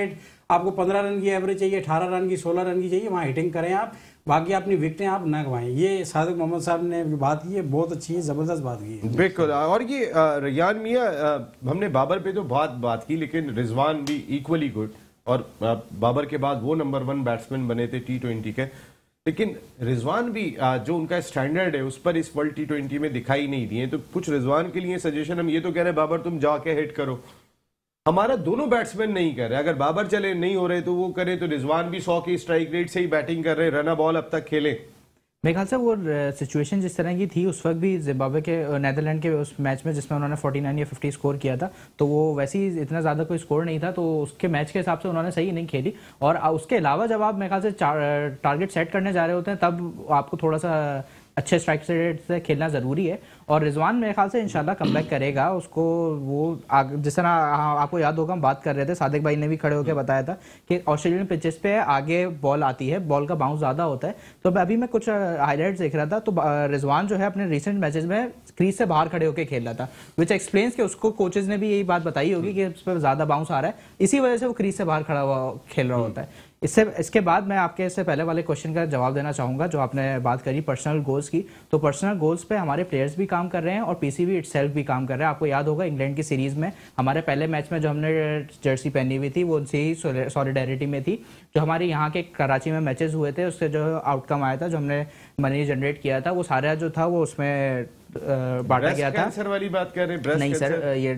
आपको 15 रन की एवरेज चाहिए, 18 रन की, 16 रन की चाहिए, वहाँ हिटिंग करें आप, बाकी अपनी विकेटें आप ना गवाएं। ये सादिक मोहम्मद साहब ने बात की है, बहुत अच्छी है, ज़बरदस्त बात की है। बिल्कुल। और ये रियान मियाँ, हमने बाबर पे तो बहुत बात की, लेकिन रिजवान भी इक्वली गुड, और बाबर के बाद वो नंबर 1 बैट्समैन बने थे T20 के। लेकिन रिजवान भी जो उनका स्टैंडर्ड है उस पर इस वर्ल्ड T20 में दिखाई नहीं दिए। तो कुछ रिजवान के लिए सजेशन, हम ये तो कह रहे हैं बाबर तुम जाके हिट करो, हमारा दोनों बैट्समैन नहीं कर रहे। अगर बाबर चले नहीं हो रहे तो वो करे, तो रिजवान भी 100 की स्ट्राइक रेट से ही बैटिंग कर रहे, रन बॉल अब तक खेले। मेरे ख्याल से वो सिचुएशन जिस तरह की थी उस वक्त भी जिम्बाब्वे के नेदरलैंड के उस मैच में जिसमें उन्होंने 49 या 50 स्कोर किया था, तो वो वैसे ही इतना ज़्यादा कोई स्कोर नहीं था, तो उसके मैच के हिसाब से उन्होंने सही नहीं खेली। और उसके अलावा जब आप मेरे ख्याल से टारगेट सेट करने जा रहे होते हैं तब आपको थोड़ा सा अच्छे स्ट्राइक रेट से खेलना ज़रूरी है। और रिजवान मेरे ख्याल से इंशाल्लाह कमबैक करेगा। उसको वो जिस तरह आपको याद होगा हम बात कर रहे थे, सादिक भाई ने भी खड़े होकर बताया था कि ऑस्ट्रेलियन पिचेस पे आगे बॉल आती है, बॉल का बाउंस ज़्यादा होता है। तो अभी मैं कुछ हाईलाइट्स देख रहा था, तो रिजवान जो है अपने रिसेंट मैचेस में क्रीज से बाहर खड़े होकर खेल रहा था, विच एक्सप्लेन्स कि उसको कोचेज ने भी यही बात बताई होगी कि उस पर ज़्यादा बाउंस आ रहा है, इसी वजह से वो क्रीज से बाहर खड़ा हुआ खेल रहा होता है। इसके बाद मैं आपके इससे पहले वाले क्वेश्चन का जवाब देना चाहूँगा जो आपने बात करी पर्सनल गोल्स की। तो पर्सनल गोल्स पे हमारे प्लेयर्स भी काम कर रहे हैं और पीसीबी इटसेल्फ भी काम कर रहा है। आपको याद होगा इंग्लैंड की सीरीज़ में हमारे पहले मैच में जो हमने जर्सी पहनी हुई थी वो उनसे ही सॉलिडेरिटी में थी। जो हमारे यहाँ के कराची में मैचेस हुए थे उससे जो आउटकम आया था, जो हमने मनी जनरेट किया था, वो सारा जो था वो उसमें बांटा गया था। कैंसर वाली बात कर रहे हैं? नहीं सर, ये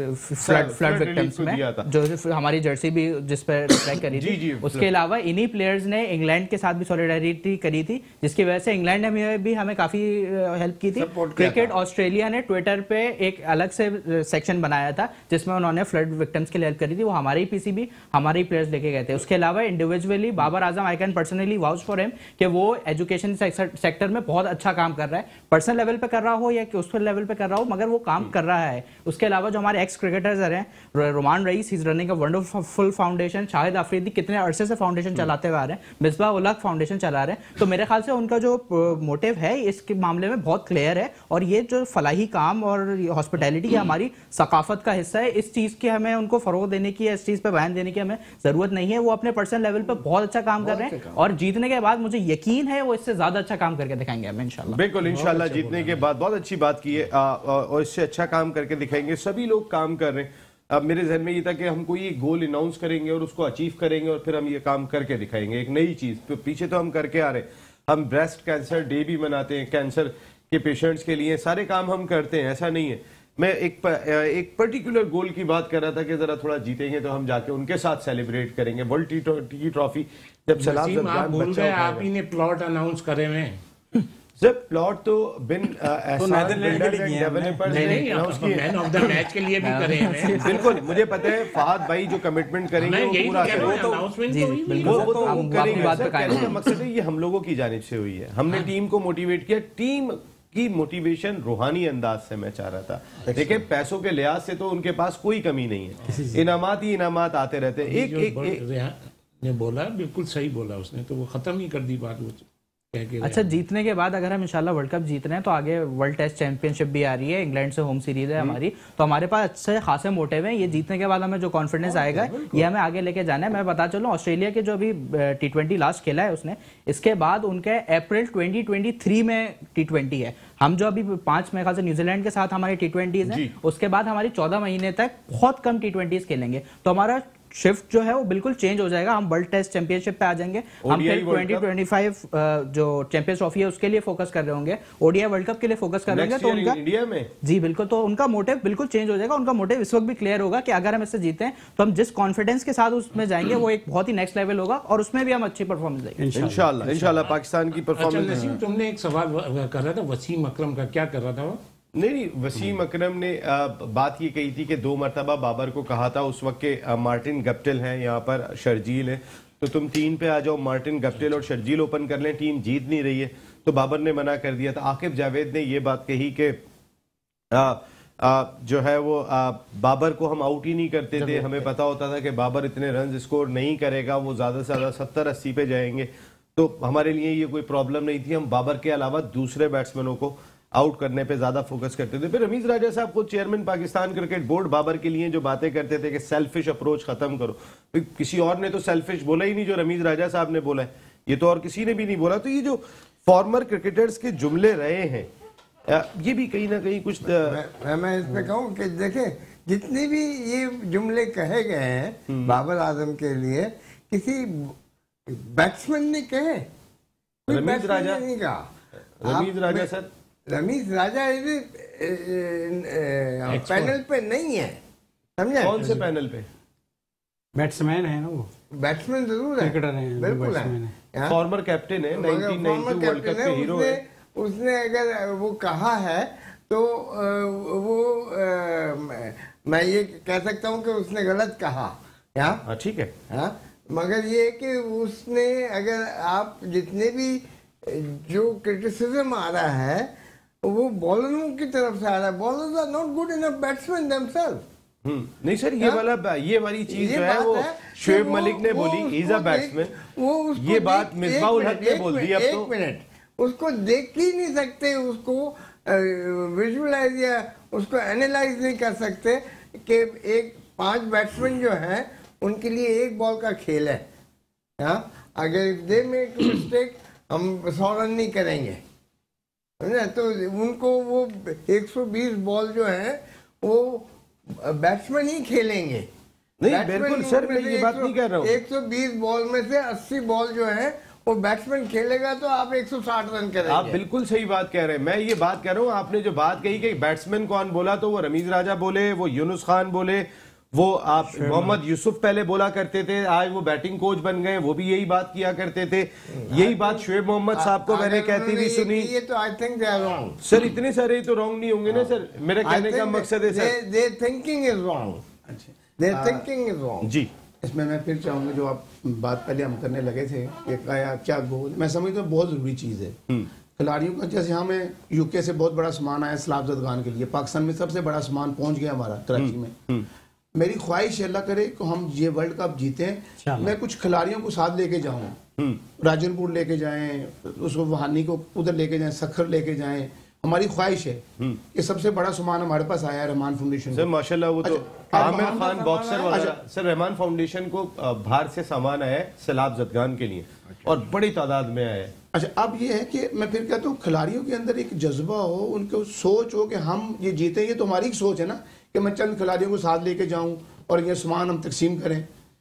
फ्लड विक्टिम्स में जो हमारी जर्सी भी जिस पर रिफ्लेक्ट करी थी, उसके अलावा इन्हीं प्लेयर्स ने इंग्लैंड के साथ भी सॉलिडेरिटी करी थी, जिसकी वजह से इंग्लैंड ने भी हमें काफी हेल्प की थी। क्रिकेट ऑस्ट्रेलिया ने ट्विटर पे एक अलग से सेक्शन बनाया था जिसमें उन्होंने फ्लड विक्टिम्स के लिए हेल्प करी थी, वो हमारे ही पीसीबी हमारे ही प्लेयर्स लेके गए थे। उसके अलावा individually Babar Azam, I can personally vouch for him कि वो एजुकेशन सेक्टर में बहुत अच्छा काम कर रहा है, पर्सनल लेवल पे कर रहा हो या कि उस लेवल पे कर रहा हो, मगर वो काम कर रहा है। उसके अलावा जो हमारे एक्स क्रिकेटर्स हैं, Roman Raees, he is running a wonderful foundation, Shahid Afridi कितने अरसे से फाउंडेशन चलाते हुए आ रहे हैं, मिसबाह उल हक फाउंडेशन चला रहे हैं। तो मेरे ख्याल से उनका जो मोटिव है इसके मामले में बहुत क्लियर है, और ये जो फलाही काम और हॉस्पिटैलिटी है हमारी सकाफत का हिस्सा है। इस चीज के हमें उनको फरोग देने की, इस चीज पे बयान देने की हमें जरूरत नहीं है। वो अपने पर्सनल लेवल पे बहुत अच्छा काम कर रहे हैं और जीतने के बाद मुझे यकीन है वो इससे ज्यादा अच्छा काम करके दिखाएंगे हमें इंशाल्लाह। बिल्कुल, इंशाल्लाह जीतने के बाद बहुत अच्छी बात की है और इससे अच्छा काम करके दिखाएंगे। सभी लोग काम कर रहे हैं। अब मेरे जहन में ये था कि हम कोई एक गोल अनाउंस करेंगे और उसको अचीव करेंगे और फिर हम ये काम करके दिखाएंगे, एक नई चीज। तो पीछे तो हम करके आ रहे हैं, हम ब्रेस्ट कैंसर डे भी मनाते हैं, कैंसर के पेशेंट्स के लिए सारे काम हम करते हैं, ऐसा नहीं है। मैं एक पर्टिकुलर गोल की बात कर रहा था कि जरा थोड़ा जीतेंगे तो हम जाके उनके साथ सेलिब्रेट करेंगे। वर्ल्ड टी ट्रॉफी जब सलाम आप ही ने प्लॉट अनाउंस करे हुए सर, प्लॉट तो बिन डेवलपर्स ने अनाउंस किए, मैन ऑफ द मैच के लिए भी करे हैं। बिल्कुल, मुझे पता है फहद भाई जो कमिटमेंट करेंगे वो पूरा करेंगे, वो करेंगे। मकसद है ये हम लोगों की जानिब से हुई है, हमने टीम को मोटिवेट किया। टीम की मोटिवेशन रूहानी अंदाज से मैं चाह रहा था। देखिए पैसों के लिहाज से तो उनके पास कोई कमी नहीं है, इनामात ही इनामात आते रहते हैं। एक ने बोला बिल्कुल सही बोला उसने, तो वो खत्म ही कर दी बात वो। अच्छा, जीतने के बाद अगर हम इंशाल्लाह वर्ल्ड कप जीत रहे हैं तो आगे वर्ल्ड टेस्ट चैंपियनशिप भी आ रही है, इंग्लैंड से होम सीरीज है हमारी, तो हमारे पास अच्छे खासे मोटिव हैं। ये जीतने के बाद हमें जो कॉन्फिडेंस आएगा ये हमें आगे लेके जाना है। मैं बता चलूं, ऑस्ट्रेलिया के जो अभी T20 लास्ट खेला है उसने, इसके बाद उनके अप्रैल 2023 में T20 है। हम जो अभी 5 मेरे ख्याल से न्यूजीलैंड के साथ हमारे T20 हैं, उसके बाद हमारी 14 महीने तक बहुत कम T20 खेलेंगे, तो हमारा शिफ्ट जो है वो बिल्कुल चेंज हो जाएगा। हम वर्ल्ड टेस्ट चैंपियनशिप पे आ जाएंगे, हम फिर 2025 जो चैंपियंस ट्रॉफी है उसके लिए फोकस कर रहे होंगे, ओडीआई वर्ल्ड कप के लिए फोकस कर रहे होंगे। तो उनका इंडिया में जी बिल्कुल, तो उनका मोटिव बिल्कुल चेंज हो जाएगा। उनका मोटिव इस वक्त भी क्लियर होगा कि अगर हम इससे जीते हैं तो हम जिस कॉन्फिडेंस के साथ उसमें जाएंगे वो एक बहुत ही नेक्स्ट लेवल होगा और उसमें भी हम अच्छी परफॉर्मेंस देंगे इंशाल्लाह। पाकिस्तान की परफॉर्मेंस। तुमने एक सवाल कर रहा था वसीम अकरम का, क्या कर रहा था वो? नहीं, वसीम अकरम ने बात ये कही थी कि 2 मरतबा बाबर को कहा था उस वक्त के मार्टिन गप्टिल हैं यहाँ पर, शर्जील है, तो तुम 3 पे आ जाओ, मार्टिन गप्टिल और शर्जील ओपन कर लें, टीम जीत नहीं रही है। तो बाबर ने मना कर दिया था। आकिब जावेद ने ये बात कही कि जो है वो बाबर को हम आउट ही नहीं करते थे, हमें पता होता था कि बाबर इतने रन स्कोर नहीं करेगा, वो ज़्यादा से ज़्यादा 70-80 पे जाएंगे, तो हमारे लिए ये कोई प्रॉब्लम नहीं थी। हम बाबर के अलावा दूसरे बैट्समैनों को आउट करने पे ज्यादा फोकस करते थे। फिर रमीज राजा साहब खुद chairman Pakistan cricket board Babar के लिए जो बातें करते थे कि सेल्फिश अप्रोच खत्म करो, तो किसी और ने तो सेल्फिश बोला ही नहीं जो रमीज राजा साहब ने बोला है, ये तो और किसी ने भी नहीं बोला। तो ये जो फॉर्मर क्रिकेटर्स के जुमले रहे हैं ये भी कहीं ना कहीं कुछ मैं इसमें कहूँ कि देखें जितने भी ये जुमले कहे गए हैं बाबर आजम के लिए, किसी बैट्समैन ने कहे, रमीज राजा नहीं कहा। रमीज राजा सर, रमीज राजा पैनल पे नहीं है, समझे? कौन से पैनल पे? बैट्समैन है ना वो, बैट्समैन जरूर है, क्रिकेटर हैं, बिल्कुल बैट्समैन है, फॉर्मर कैप्टन है, 1992 वर्ल्ड कप के हीरो है। उसने अगर वो कहा है तो वो मैं ये कह सकता हूँ कि उसने गलत कहा, हाँ ठीक है, हाँ, मगर ये कि उसने अगर आप जितने भी जो क्रिटिसिज्म आ रहा है वो बॉलरों की तरफ से आ रहा है, bowlers are not good enough batsman themselves. नहीं सर, ये वाली चीज जो है वो शोएब मलिक ने बोली, ही इज अ बैट्समैन, वो ये बात मिसबाहुल हक ने बोल दी। अब तो 1 मिनट उसको देख ही नहीं सकते, उसको विजुअलाइज या उसको एनालाइज नहीं कर सकते कि एक 5 बैट्समैन जो हैं उनके लिए 1 बॉल का खेल है, हाँ, अगर दे मेक मिस्टेक हम 100 रन नहीं करेंगे, समझे? तो उनको वो 120 बॉल जो है वो बैट्समैन ही खेलेंगे। नहीं बिल्कुल सर, मैं ये बात नहीं कर रहा हूँ। 120 बॉल में से 80 बॉल जो है वो बैट्समैन खेलेगा तो आप 160 रन करेंगे। आप बिल्कुल सही बात कह रहे हैं। मैं ये बात कह रहा हूँ, आपने जो बात कही कि बैट्समैन कौन बोला, तो वो रमीज राजा बोले, वो यूनुस खान बोले, वो आप मोहम्मद यूसुफ पहले बोला करते थे, आज वो बैटिंग कोच बन गए, वो भी यही बात किया करते थे। यही बात शोएब मोहम्मद साहब को मैंने कहती भी सुनी। ये तो I think they are wrong sir, इतने सारे तो रॉन्ग नहीं होंगे ना सर, मेरा कहने का मकसद है sir, they thinking is wrong, they thinking is wrong जी। इसमें मैं फिर चाहूंगा जो आप बात पहले हम करने लगे थे कि क्या गोल, मैं समझता हूँ बहुत जरूरी चीज़ है खिलाड़ियों का। जैसे हमें यूके से बहुत बड़ा सामान आया सलाब जदगान के लिए, पाकिस्तान में सबसे बड़ा सामान पहुंच गया हमारा कराची में। मेरी ख्वाहिश अल्लाह करे कि हम ये वर्ल्ड कप जीते, मैं कुछ खिलाड़ियों को साथ लेके जाऊं, राजनपुर लेके जाएं, उसको वहानी को उधर लेके जाएं, सखर लेके जाएं। हमारी ख्वाहिश है कि सबसे बड़ा सामान हमारे पास आया है रहमान फाउंडेशन सर माशाल्लाह। वो तो आमिर खान बॉक्सर वगैरह, सर रहमान फाउंडेशन को बाहर से सामान आया है सैलाब जदगान के लिए और बड़ी तादाद में आया है। अच्छा, अब ये है कि मैं फिर कहता हूँ खिलाड़ियों के अंदर एक जज्बा हो, उनको सोच हो कि हम ये जीते, ये तो हमारी सोच है ना कि मैं चंद खिलाड़ियों को साथ लेके जाऊं और ये सामान हम तकसीम करें।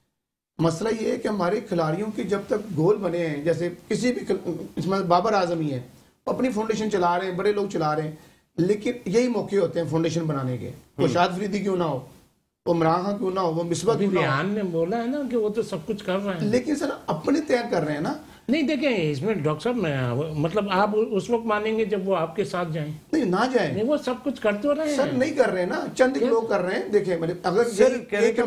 मसला ये है कि हमारे खिलाड़ियों के जब तक गोल बने हैं, जैसे किसी भी इसमें बाबर आजम ही है, अपनी फाउंडेशन चला रहे हैं, बड़े लोग चला रहे हैं, लेकिन यही मौके होते हैं फाउंडेशन बनाने के। वो शाद अफरीदी क्यों ना हो, वो इमरान खान क्यों ना हो, वो मिसबा क्यों ना हो, ने बोला है ना कि वो तो सब कुछ कर रहे हैं, लेकिन सर अपने तय कर रहे हैं ना। नहीं देखें इसमें डॉक्टर साहब, मैं मतलब आप उस वक्त मानेंगे जब वो आपके साथ जाएं, नहीं ना जाए, नहीं वो सब कुछ कर तो रहे हैं सर नहीं कर रहे हैं ना, चंद लोग कर रहे हैं। देखिए मेरे अगर सर कहने का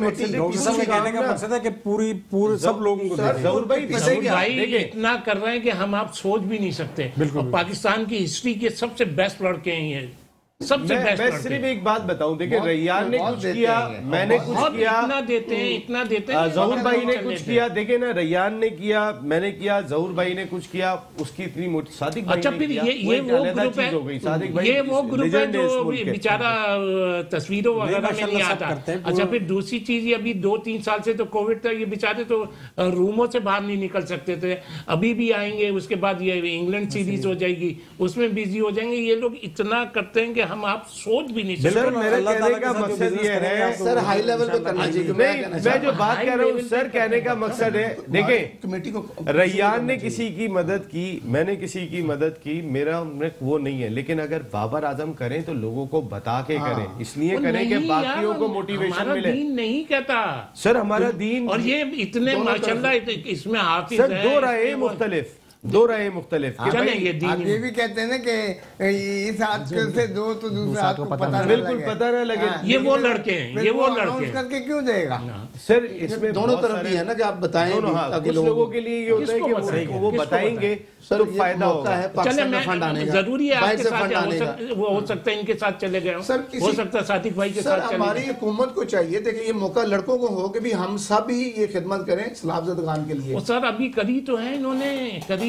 मकसद है कि पूरे सब लोगों को जहूर भाई पता है क्या, भाई देखिए इतना कर रहे हैं कि हम आप सोच भी नहीं सकते। और पाकिस्तान की हिस्ट्री के सबसे बेस्ट लड़के हैं ये, सबसे बेस्ट मैं सिर्फ एक बात बताऊं, देखिए रैयान ने कुछ किया, मैंने कुछ किया, इतना देते हैं जहूर भाई ने कुछ किया, देखे ना रैयान ने किया, मैंने किया, जहूर भाई ने कुछ किया, उसकी इतनी मोटी सादिक भाई अच्छा ने फिर किया, ये वो ग्रुप है, हो गई। सादिक भाई ये वो ग्रुप है legend जो इस मुल्क के। बेचारा तस्वीरों वगैरह में नहीं आता। अच्छा फिर दूसरी चीज, ये अभी 2-3 साल से तो कोविड था, ये बेचारे तो रूमों से बाहर नहीं निकल सकते थे, अभी भी आएंगे, उसके बाद ये इंग्लैंड सीरीज हो जाएगी, उसमें बिजी हो जाएंगे। ये लोग इतना करते हैं कि हम आप सोच भी नहीं सकते। सर मेरे कहने का मकसद ये है, सर हाई लेवल पे करना चाहिए। मैं जो बात कर रहा हूँ सर, कहने का मकसद है, देखिए कमेटी को रैयान ने किसी की मदद की, मैंने किसी की मदद की, मेरा वो नहीं है, लेकिन अगर बाबर आजम करें तो लोगों को बता के करें, इसलिए करें कि बाकियों को मोटिवेशन मिले। दीन नहीं कहता सर, हमारा दीन, और ये इतने माशाल्लाह इसमें हाफिज सर हैं, दो राय मुख्तलिफ चलें ये दीन। आप ये भी कहते हैं ना कि इस हाथ से दो तो दूसरे हाथ को पता न बिल्कुल लगे। पता ना लगे। ये वो लड़के हैं, ये वो लड़के हैं। करके क्यों देगा सर इसमें दोनों तरफ भी है ना कि आप बताएं, कुछ लोगों के लिए ये होता है कि वो बताएंगे तो फायदा होगा है। चले पाकिस्तान में फंड आने का, जरूरी है बाहर आपके से साथ फंड आने का। वो हो सकता है इनके साथ चले गए सर, हो सकता है सादिक भाई के सर साथ हमारी चले गए। हुकूमत को चाहिए देखिए ये मौका लड़कों को हो कि भी हम सब ही ये खिदमत करें सलाब जदगान के लिए। वो सर अभी करी तो है, इन्होंने करी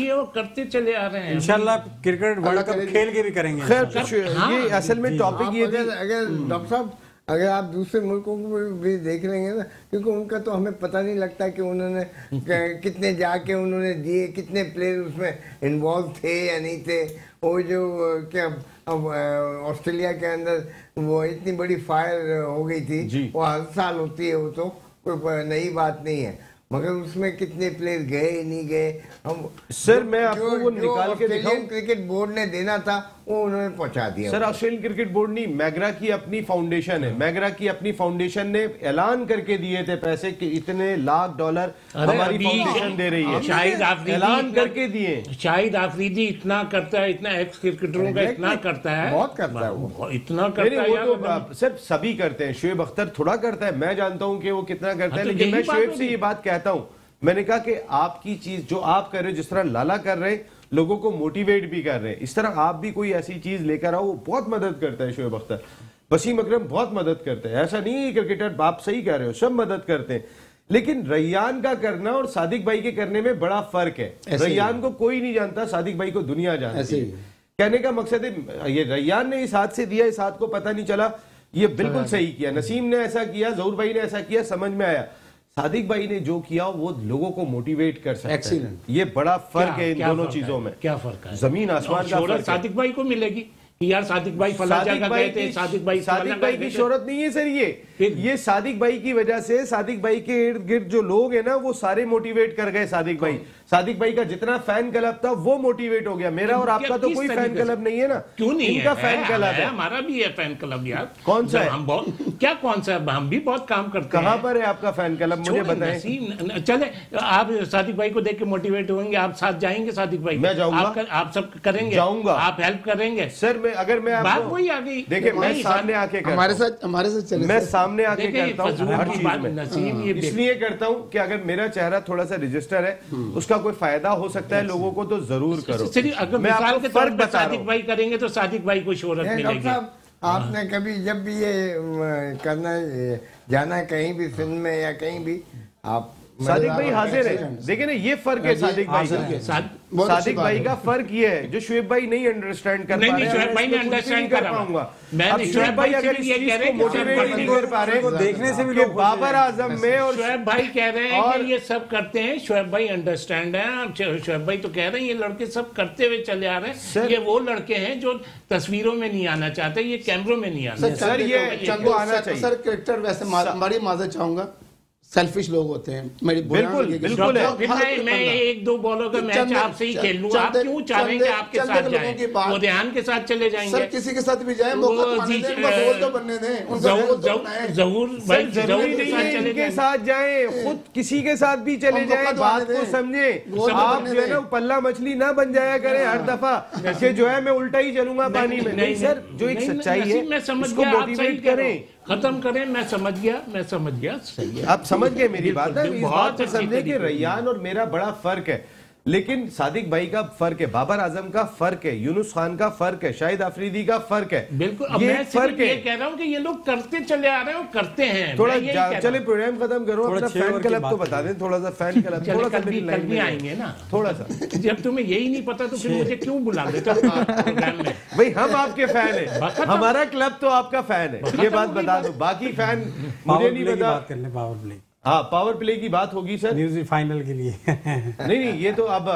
है वो करते चले आ रहे हैं। इंशाल्लाह क्रिकेट वर्ल्ड कप खेल के भी करेंगे। खैर ये असल में टॉपिक ये थी। अगर डॉक्टर साहब अगर आप दूसरे मुल्कों को भी देख लेंगे ना, क्योंकि उनका तो हमें पता नहीं लगता कि उन्होंने कितने जाके उन्होंने दिए, कितने प्लेयर उसमें इन्वॉल्व थे या नहीं थे। वो जो क्या अब ऑस्ट्रेलिया के अंदर वो इतनी बड़ी फायर हो गई थी, वो हर साल होती है, वो तो कोई नई बात नहीं है, मगर उसमें कितने प्लेयर गए नहीं गए हम सर मैं आपको वो निकाल के दिखाऊं। क्रिकेट बोर्ड ने देना था वो उन्होंने पहुंचा दिया। सर ऑस्ट्रेलियन क्रिकेट बोर्ड नहीं, मैगरा की अपनी फाउंडेशन है, मैगरा की अपनी फाउंडेशन ने ऐलान करके दिए थे पैसे कि इतने लाख डॉलर हमारी फाउंडेशन दे रही है, शाहिद आफरीदी ऐलान करके दिए। शाहिद आफरीदी इतना करता है, इतना एक्स क्रिकेटरों का इतना करता है, बहुत करता है वो, इतना करता है। वो तो सर सभी करते हैं, शोएब अख्तर थोड़ा करता है, मैं जानता हूं कि वो कितना करता है, लेकिन मैं शोएब से ये बात कहता हूं, मैंने कहा कि आपकी चीज जो आप कर रहे हो, जिस तरह लाला कर रहे हैं, लोगों को मोटिवेट भी कर रहे हैं, इस तरह आप भी कोई ऐसी चीज लेकर आओ, वो बहुत मदद करता है शोएब अख्तर। वसीम अकरम बहुत मदद करते हैं, ऐसा नहीं है क्रिकेटर, आप सही कह रहे हो, सब मदद करते हैं, लेकिन रैयान का करना और सादिक भाई के करने में बड़ा फर्क है। रैयान को कोई नहीं जानता, सादिक भाई को दुनिया जानती है। कहने का मकसद है ये रैयान ने इस हाथ से दिया, इस हाथ को पता नहीं चला, ये बिल्कुल सही किया, नसीम ने ऐसा किया, जहूर भाई ने ऐसा किया, समझ में आया। सादिक भाई ने जो किया वो लोगों को मोटिवेट कर सकता है, ये बड़ा फर्क है इन दोनों चीजों में। क्या फर्क है? जमीन आसमान का फर्क। सादिक भाई को मिलेगी कि यार सादिक भाई फला जगह गए थे, सादिक भाई की शोहरत नहीं है सर, ये सादिक भाई की वजह से, सादिक भाई के इर्द गिर्द जो लोग हैं ना वो सारे मोटिवेट कर गए सादिक भाई। सादिक भाई का जितना फैन क्लब था वो मोटिवेट हो गया। मेरा और आपका तो कोई फैन क्लब नहीं है ना। क्यों नहीं? इनका फैन क्लब है, हमारा भी है फैन क्लब यार। कौन सा है? हम बहुत क्या, कौन सा है, हम भी बहुत काम करते हैं। कहाँ पर है आपका फैन क्लब, मुझे बताएं। चले आप सादिक भाई को देख के मोटिवेट होंगे, आप साथ जाएंगे सादिक भाई? मैं जाऊंगा, आप सब करेंगे, जाऊंगा, आप हेल्प करेंगे सर। मैं अगर मैं बात वही आ गई, देखिए मैं सामने आके हमारे साथ चले, मैं सामने आके करता हूँ हर चीज में, इसलिए करता हूँ कि अगर मेरा चेहरा थोड़ा सा रजिस्टर है, उसका कोई फायदा हो सकता है लोगों को, तो जरूर करो। अगर मैं मिसाल आपको के तौर फर्क पर बता रहा सादिक हूँ। भाई करेंगे तो सादिक भाई को शोहरत मिलेगी। आपने कभी जब भी ये करना जाना कहीं भी फिल्म में या कहीं भी, आप सादिक भाई हाजिर है। देखिए ना ये फर्क है सादिक भाई का, सादिक भाई का फर्क ये है जो शोएब भाई नहीं अंडरस्टैंड कर पा रहे हैं। नहीं, शोएब भाई ने अंडरस्टैंड कर पाऊंगा मैं। शोएब भाई अगर इस चीज को मोटिवेट नहीं कर पा रहे, देखने से भी लोग बाबर आजम में, और शोएब भाई कह रहे हैं कि ये सब करते हैं, शोएब भाई अंडरस्टैंड है, शोएब भाई तो कह रहे हैं ये लड़के सब करते हुए चले आ रहे हैं। ये वो लड़के हैं जो तस्वीरों में नहीं आना चाहते, ये कैमरों में नहीं आना। सर ये चंदो आना चाहिए। सर क्रिकेटर वैसे हमारी माजरत चाहूंगा, सेल्फिश लोग होते हैं, मेरी बिल्कुल बिल्कुल है। मैं एक दो बॉलों का मैच आपसे ही खेल लूं, आप क्यों चाह रहे हैं कि आपके साथ जाएं? वो ध्यान के साथ चले जाएंगे। सर किसी के साथ भी जाए, मौका तो आने दें, उनका गोल तो बनने दें, उनका गोल तो बनाएं। जरूर भाई, जरूरी नहीं है इनके साथ जाएं, खुद किसी के साथ भी चले जाएं, बात को समझे। आप जो है ना पल्ला मछली ना बन जाया करें हर दफा कि जो है मैं उल्टा ही चलूंगा पानी में। नहीं सर, जो एक सच्चाई है उसको मोटिवेट करें, खत्म करें। मैं समझ गया, सही है, आप समझ गए मेरी बात है। बहुत समझे कि रैयान और मेरा बड़ा फर्क है, लेकिन सादिक भाई का फर्क है, बाबर आजम का फर्क है, यूनुस खान का फर्क है, शाहिद आफरीदी का फर्क है। बिल्कुल, अब मैं फर्क ये कह रहा हूं कि ये लोग करते चले आ रहे हैं और करते हैं। थोड़ा चले प्रोग्राम खत्म करो, अपना फैन क्लब तो बता दें, थोड़ा सा फैन क्लब, थोड़ा सा कल भी आएंगे ना, थोड़ा सा। जब तुम्हें यही नहीं पता तो फिर मुझे क्यों बुला देते प्रोग्राम में? भाई हम आपके फैन है, हमारा क्लब तो आपका फैन है, ये बात बता दो। बाकी फैन मुझे नहीं पता। पावर प्ले, हाँ पावर प्ले की बात होगी सर, न्यूज़ी फाइनल के लिए। नहीं ये तो अब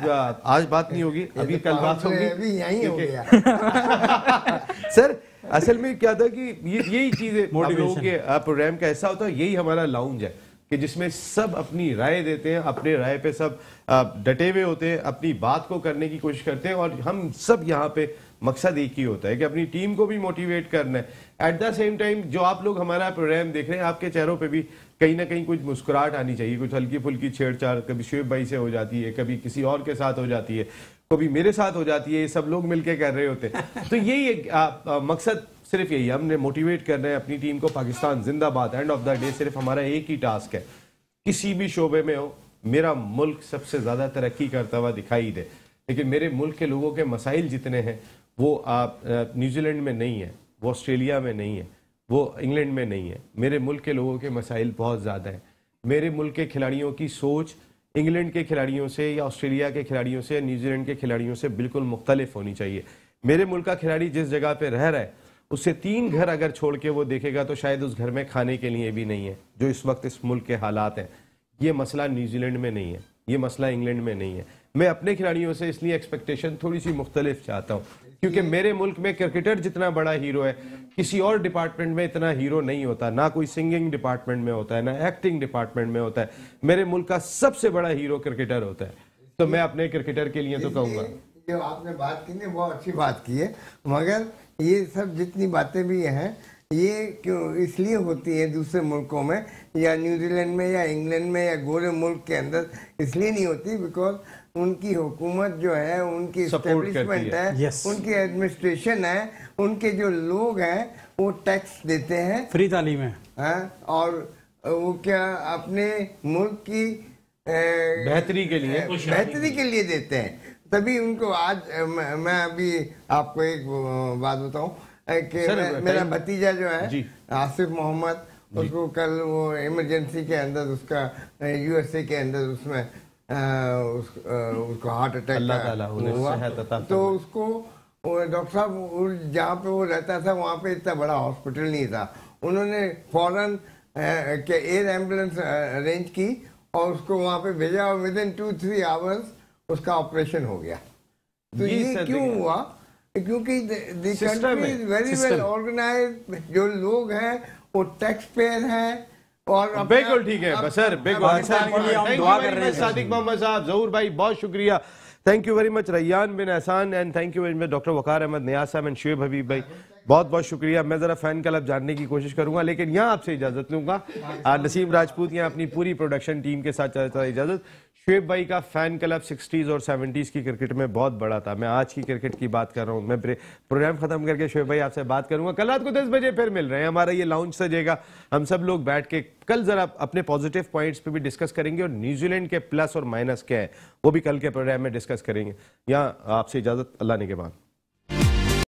आज बात नहीं होगी, अभी कल बात होगी, अभी यही हो गया। सर असल में क्या था कि यही चीजें हम लोगों के प्रोग्राम का ऐसा होता है, यही हमारा लाउंज है कि जिसमें सब अपनी राय देते हैं, अपने राय पे सब डटे हुए होते हैं, अपनी बात को करने की कोशिश करते हैं, और हम सब यहाँ पे मकसद एक ही होता है कि अपनी टीम को भी मोटिवेट करना है। एट द सेम टाइम जो आप लोग हमारा प्रोग्राम देख रहे हैं, आपके चेहरों पे भी कहीं ना कहीं कुछ मुस्कुराहट आनी चाहिए, कुछ हल्की फुल्की छेड़छाड़ कभी शोएब भाई से हो जाती है, कभी किसी और के साथ हो जाती है, कभी मेरे साथ हो जाती है, ये सब लोग मिलके कर रहे होते हैं। तो यही मकसद सिर्फ यही, हमने मोटिवेट करना है अपनी टीम को। पाकिस्तान जिंदाबाद, एंड ऑफ द डे सिर्फ हमारा एक ही टास्क है, किसी भी शोबे में हो, मेरा मुल्क सबसे ज्यादा तरक्की करता हुआ दिखाई दे, लेकिन मेरे मुल्क के लोगों के मसाइल जितने हैं वो न्यूजीलैंड में नहीं है, वो ऑस्ट्रेलिया में नहीं है, वो इंग्लैंड में नहीं है। मेरे मुल्क के लोगों के मसाइल बहुत ज़्यादा हैं। मेरे मुल्क के खिलाड़ियों की सोच इंग्लैंड के खिलाड़ियों से या ऑस्ट्रेलिया के खिलाड़ियों से या न्यूजीलैंड के खिलाड़ियों से बिल्कुल मुख्तलिफ होनी चाहिए। मेरे मुल्क का खिलाड़ी जिस जगह पे रह रहा है उससे 3 घर अगर छोड़ के वो देखेगा तो शायद उस घर में खाने के लिए भी नहीं है, जो इस वक्त इस मुल्क के हालात हैं। ये मसला न्यूजीलैंड में नहीं है, ये मसला इंग्लैंड में नहीं है। मैं अपने खिलाड़ियों से इसलिए एक्सपेक्टेशन थोड़ी सी मुख्तलिफ चाहता हूँ, क्योंकि मेरे मुल्क में क्रिकेटर जितना बड़ा हीरो है किसी और डिपार्टमेंट में इतना हीरो नहीं होता, ना कोई सिंगिंग डिपार्टमेंट में होता है, ना एक्टिंग डिपार्टमेंट में होता है। मेरे मुल्क का सबसे बड़ा हीरो क्रिकेटर होता है। तो मैं अपने क्रिकेटर के लिए तो कहूँगा, जो आपने बात की ना बहुत अच्छी बात की है, मगर ये सब जितनी बातें भी हैं ये क्यों इसलिए होती है दूसरे मुल्कों में या न्यूजीलैंड में या इंग्लैंड में या गोरे मुल्क के अंदर, इसलिए नहीं होती बिकॉज उनकी हुकूमत जो है, उनकी एस्टेब्लिशमेंट है, Yes. उनकी एडमिनिस्ट्रेशन है, उनके जो लोग हैं वो टैक्स देते हैं, फ्री तालीम है। और वो क्या अपने मुल्क की बेहतरी के लिए देते हैं, तभी उनको आज मैं अभी आपको एक बात बताऊं कि मेरा भतीजा जो है आसिफ मोहम्मद, उसको कल वो इमरजेंसी के अंदर उसका यूएसए के अंदर उसमें उसको हार्ट अटैक हुआ, तो उसको डॉक्टर साहब जहाँ पे वो रहता था वहाँ पे इतना बड़ा हॉस्पिटल नहीं था, उन्होंने फौरन के एयर एम्बुलेंस अरेंज की और उसको वहाँ पे भेजा और विद इन 2-3 आवर्स उसका ऑपरेशन हो गया। तो ये क्यों हुआ? क्योंकि the country is very well organised, जो लोग हैं वो टैक्स पेयर हैं और बिल्कुल ठीक है सर, सादिक मोहम्मद साहब, जहूर भाई बहुत शुक्रिया, thank you very much, Rayyan Bin Ehsan and thank you very much doctor Waqar Ahmed Niaz साहब एंड शुएब हबीब भाई, बहुत बहुत शुक्रिया। मैं जरा फैन क्लब जानने की कोशिश करूंगा, लेकिन यहाँ आपसे इजाजत लूंगा। नसीम राजपूत यहाँ अपनी पूरी प्रोडक्शन टीम के साथ चाहता इजाजत। शुएब भाई का फैन क्लब 60s और 70s की क्रिकेट में बहुत बड़ा था। मैं आज की क्रिकेट की बात कर रहा हूँ। मैं प्रोग्राम खत्म करके शुएब भाई आपसे बात करूंगा। कल रात को 10 बजे फिर मिल रहे हैं, हमारा ये लाउंज सजेगा, हम सब लोग बैठ के कल जरा अपने पॉजिटिव पॉइंट्स पे भी डिस्कस करेंगे और न्यूजीलैंड के प्लस और माइनस क्या है वो भी कल के प्रोग्राम में डिस्कस करेंगे। यहाँ आपसे इजाजत, अल्लाह ने के बाद।